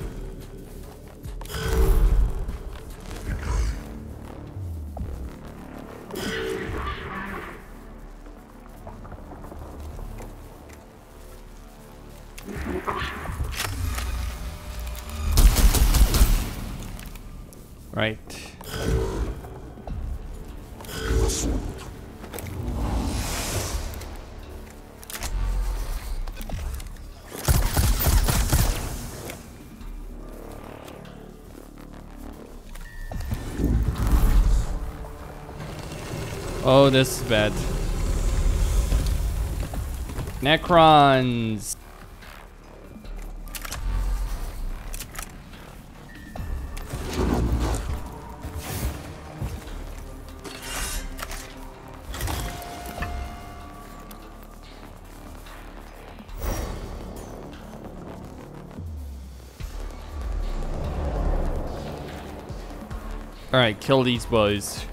Right. Oh, this is bad. Necrons. Alright, kill these boys.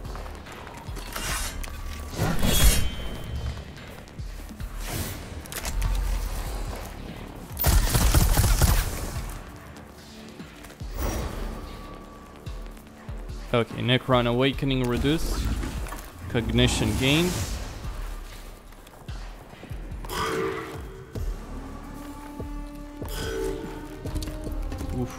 Okay, Necron Awakening reduced. Cognition gained. Oof.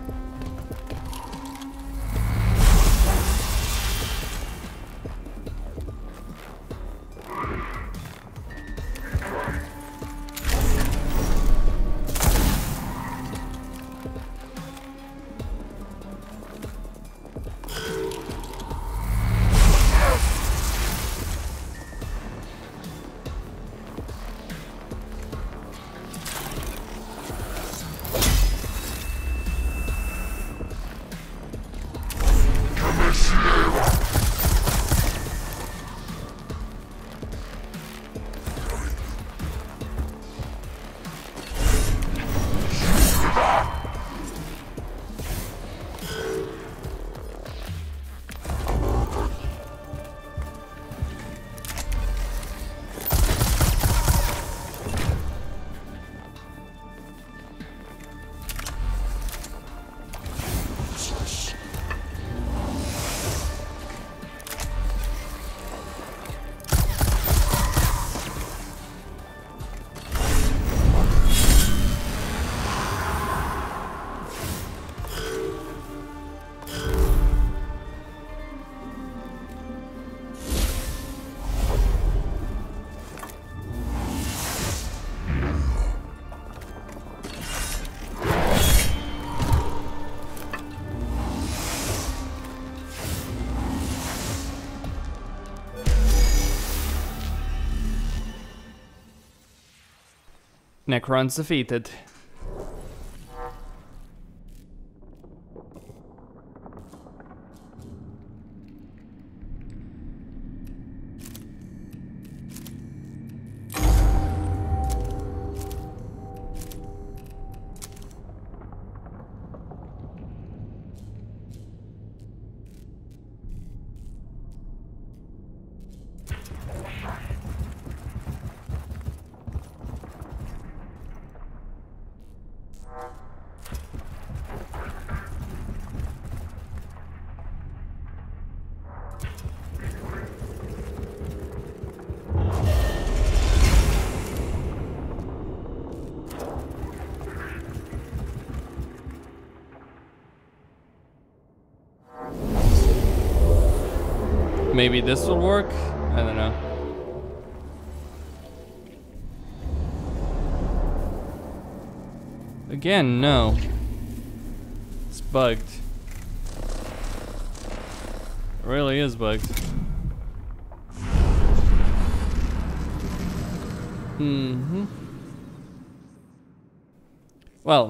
Necron's defeated. Maybe this will work? I don't know. Again, no. It's bugged. It really is bugged. Mm-hmm. Well.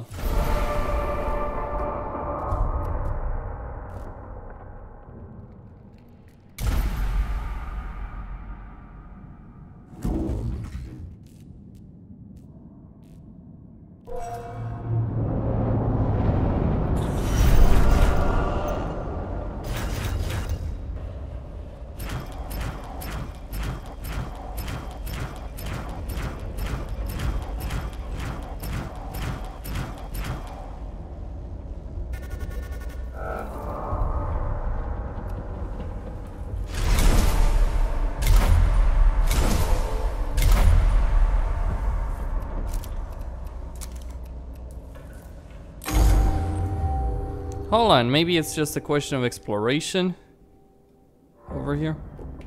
Hold on, maybe it's just a question of exploration over here.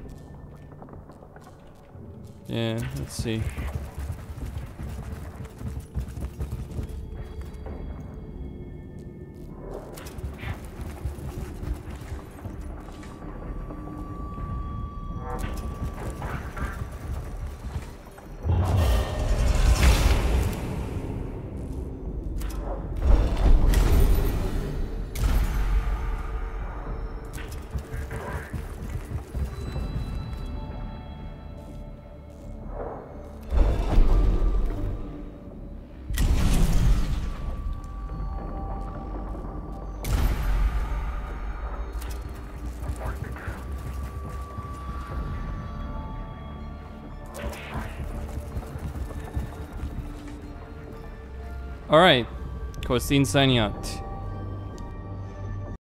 Yeah, let's see. Alright. Costin signing out.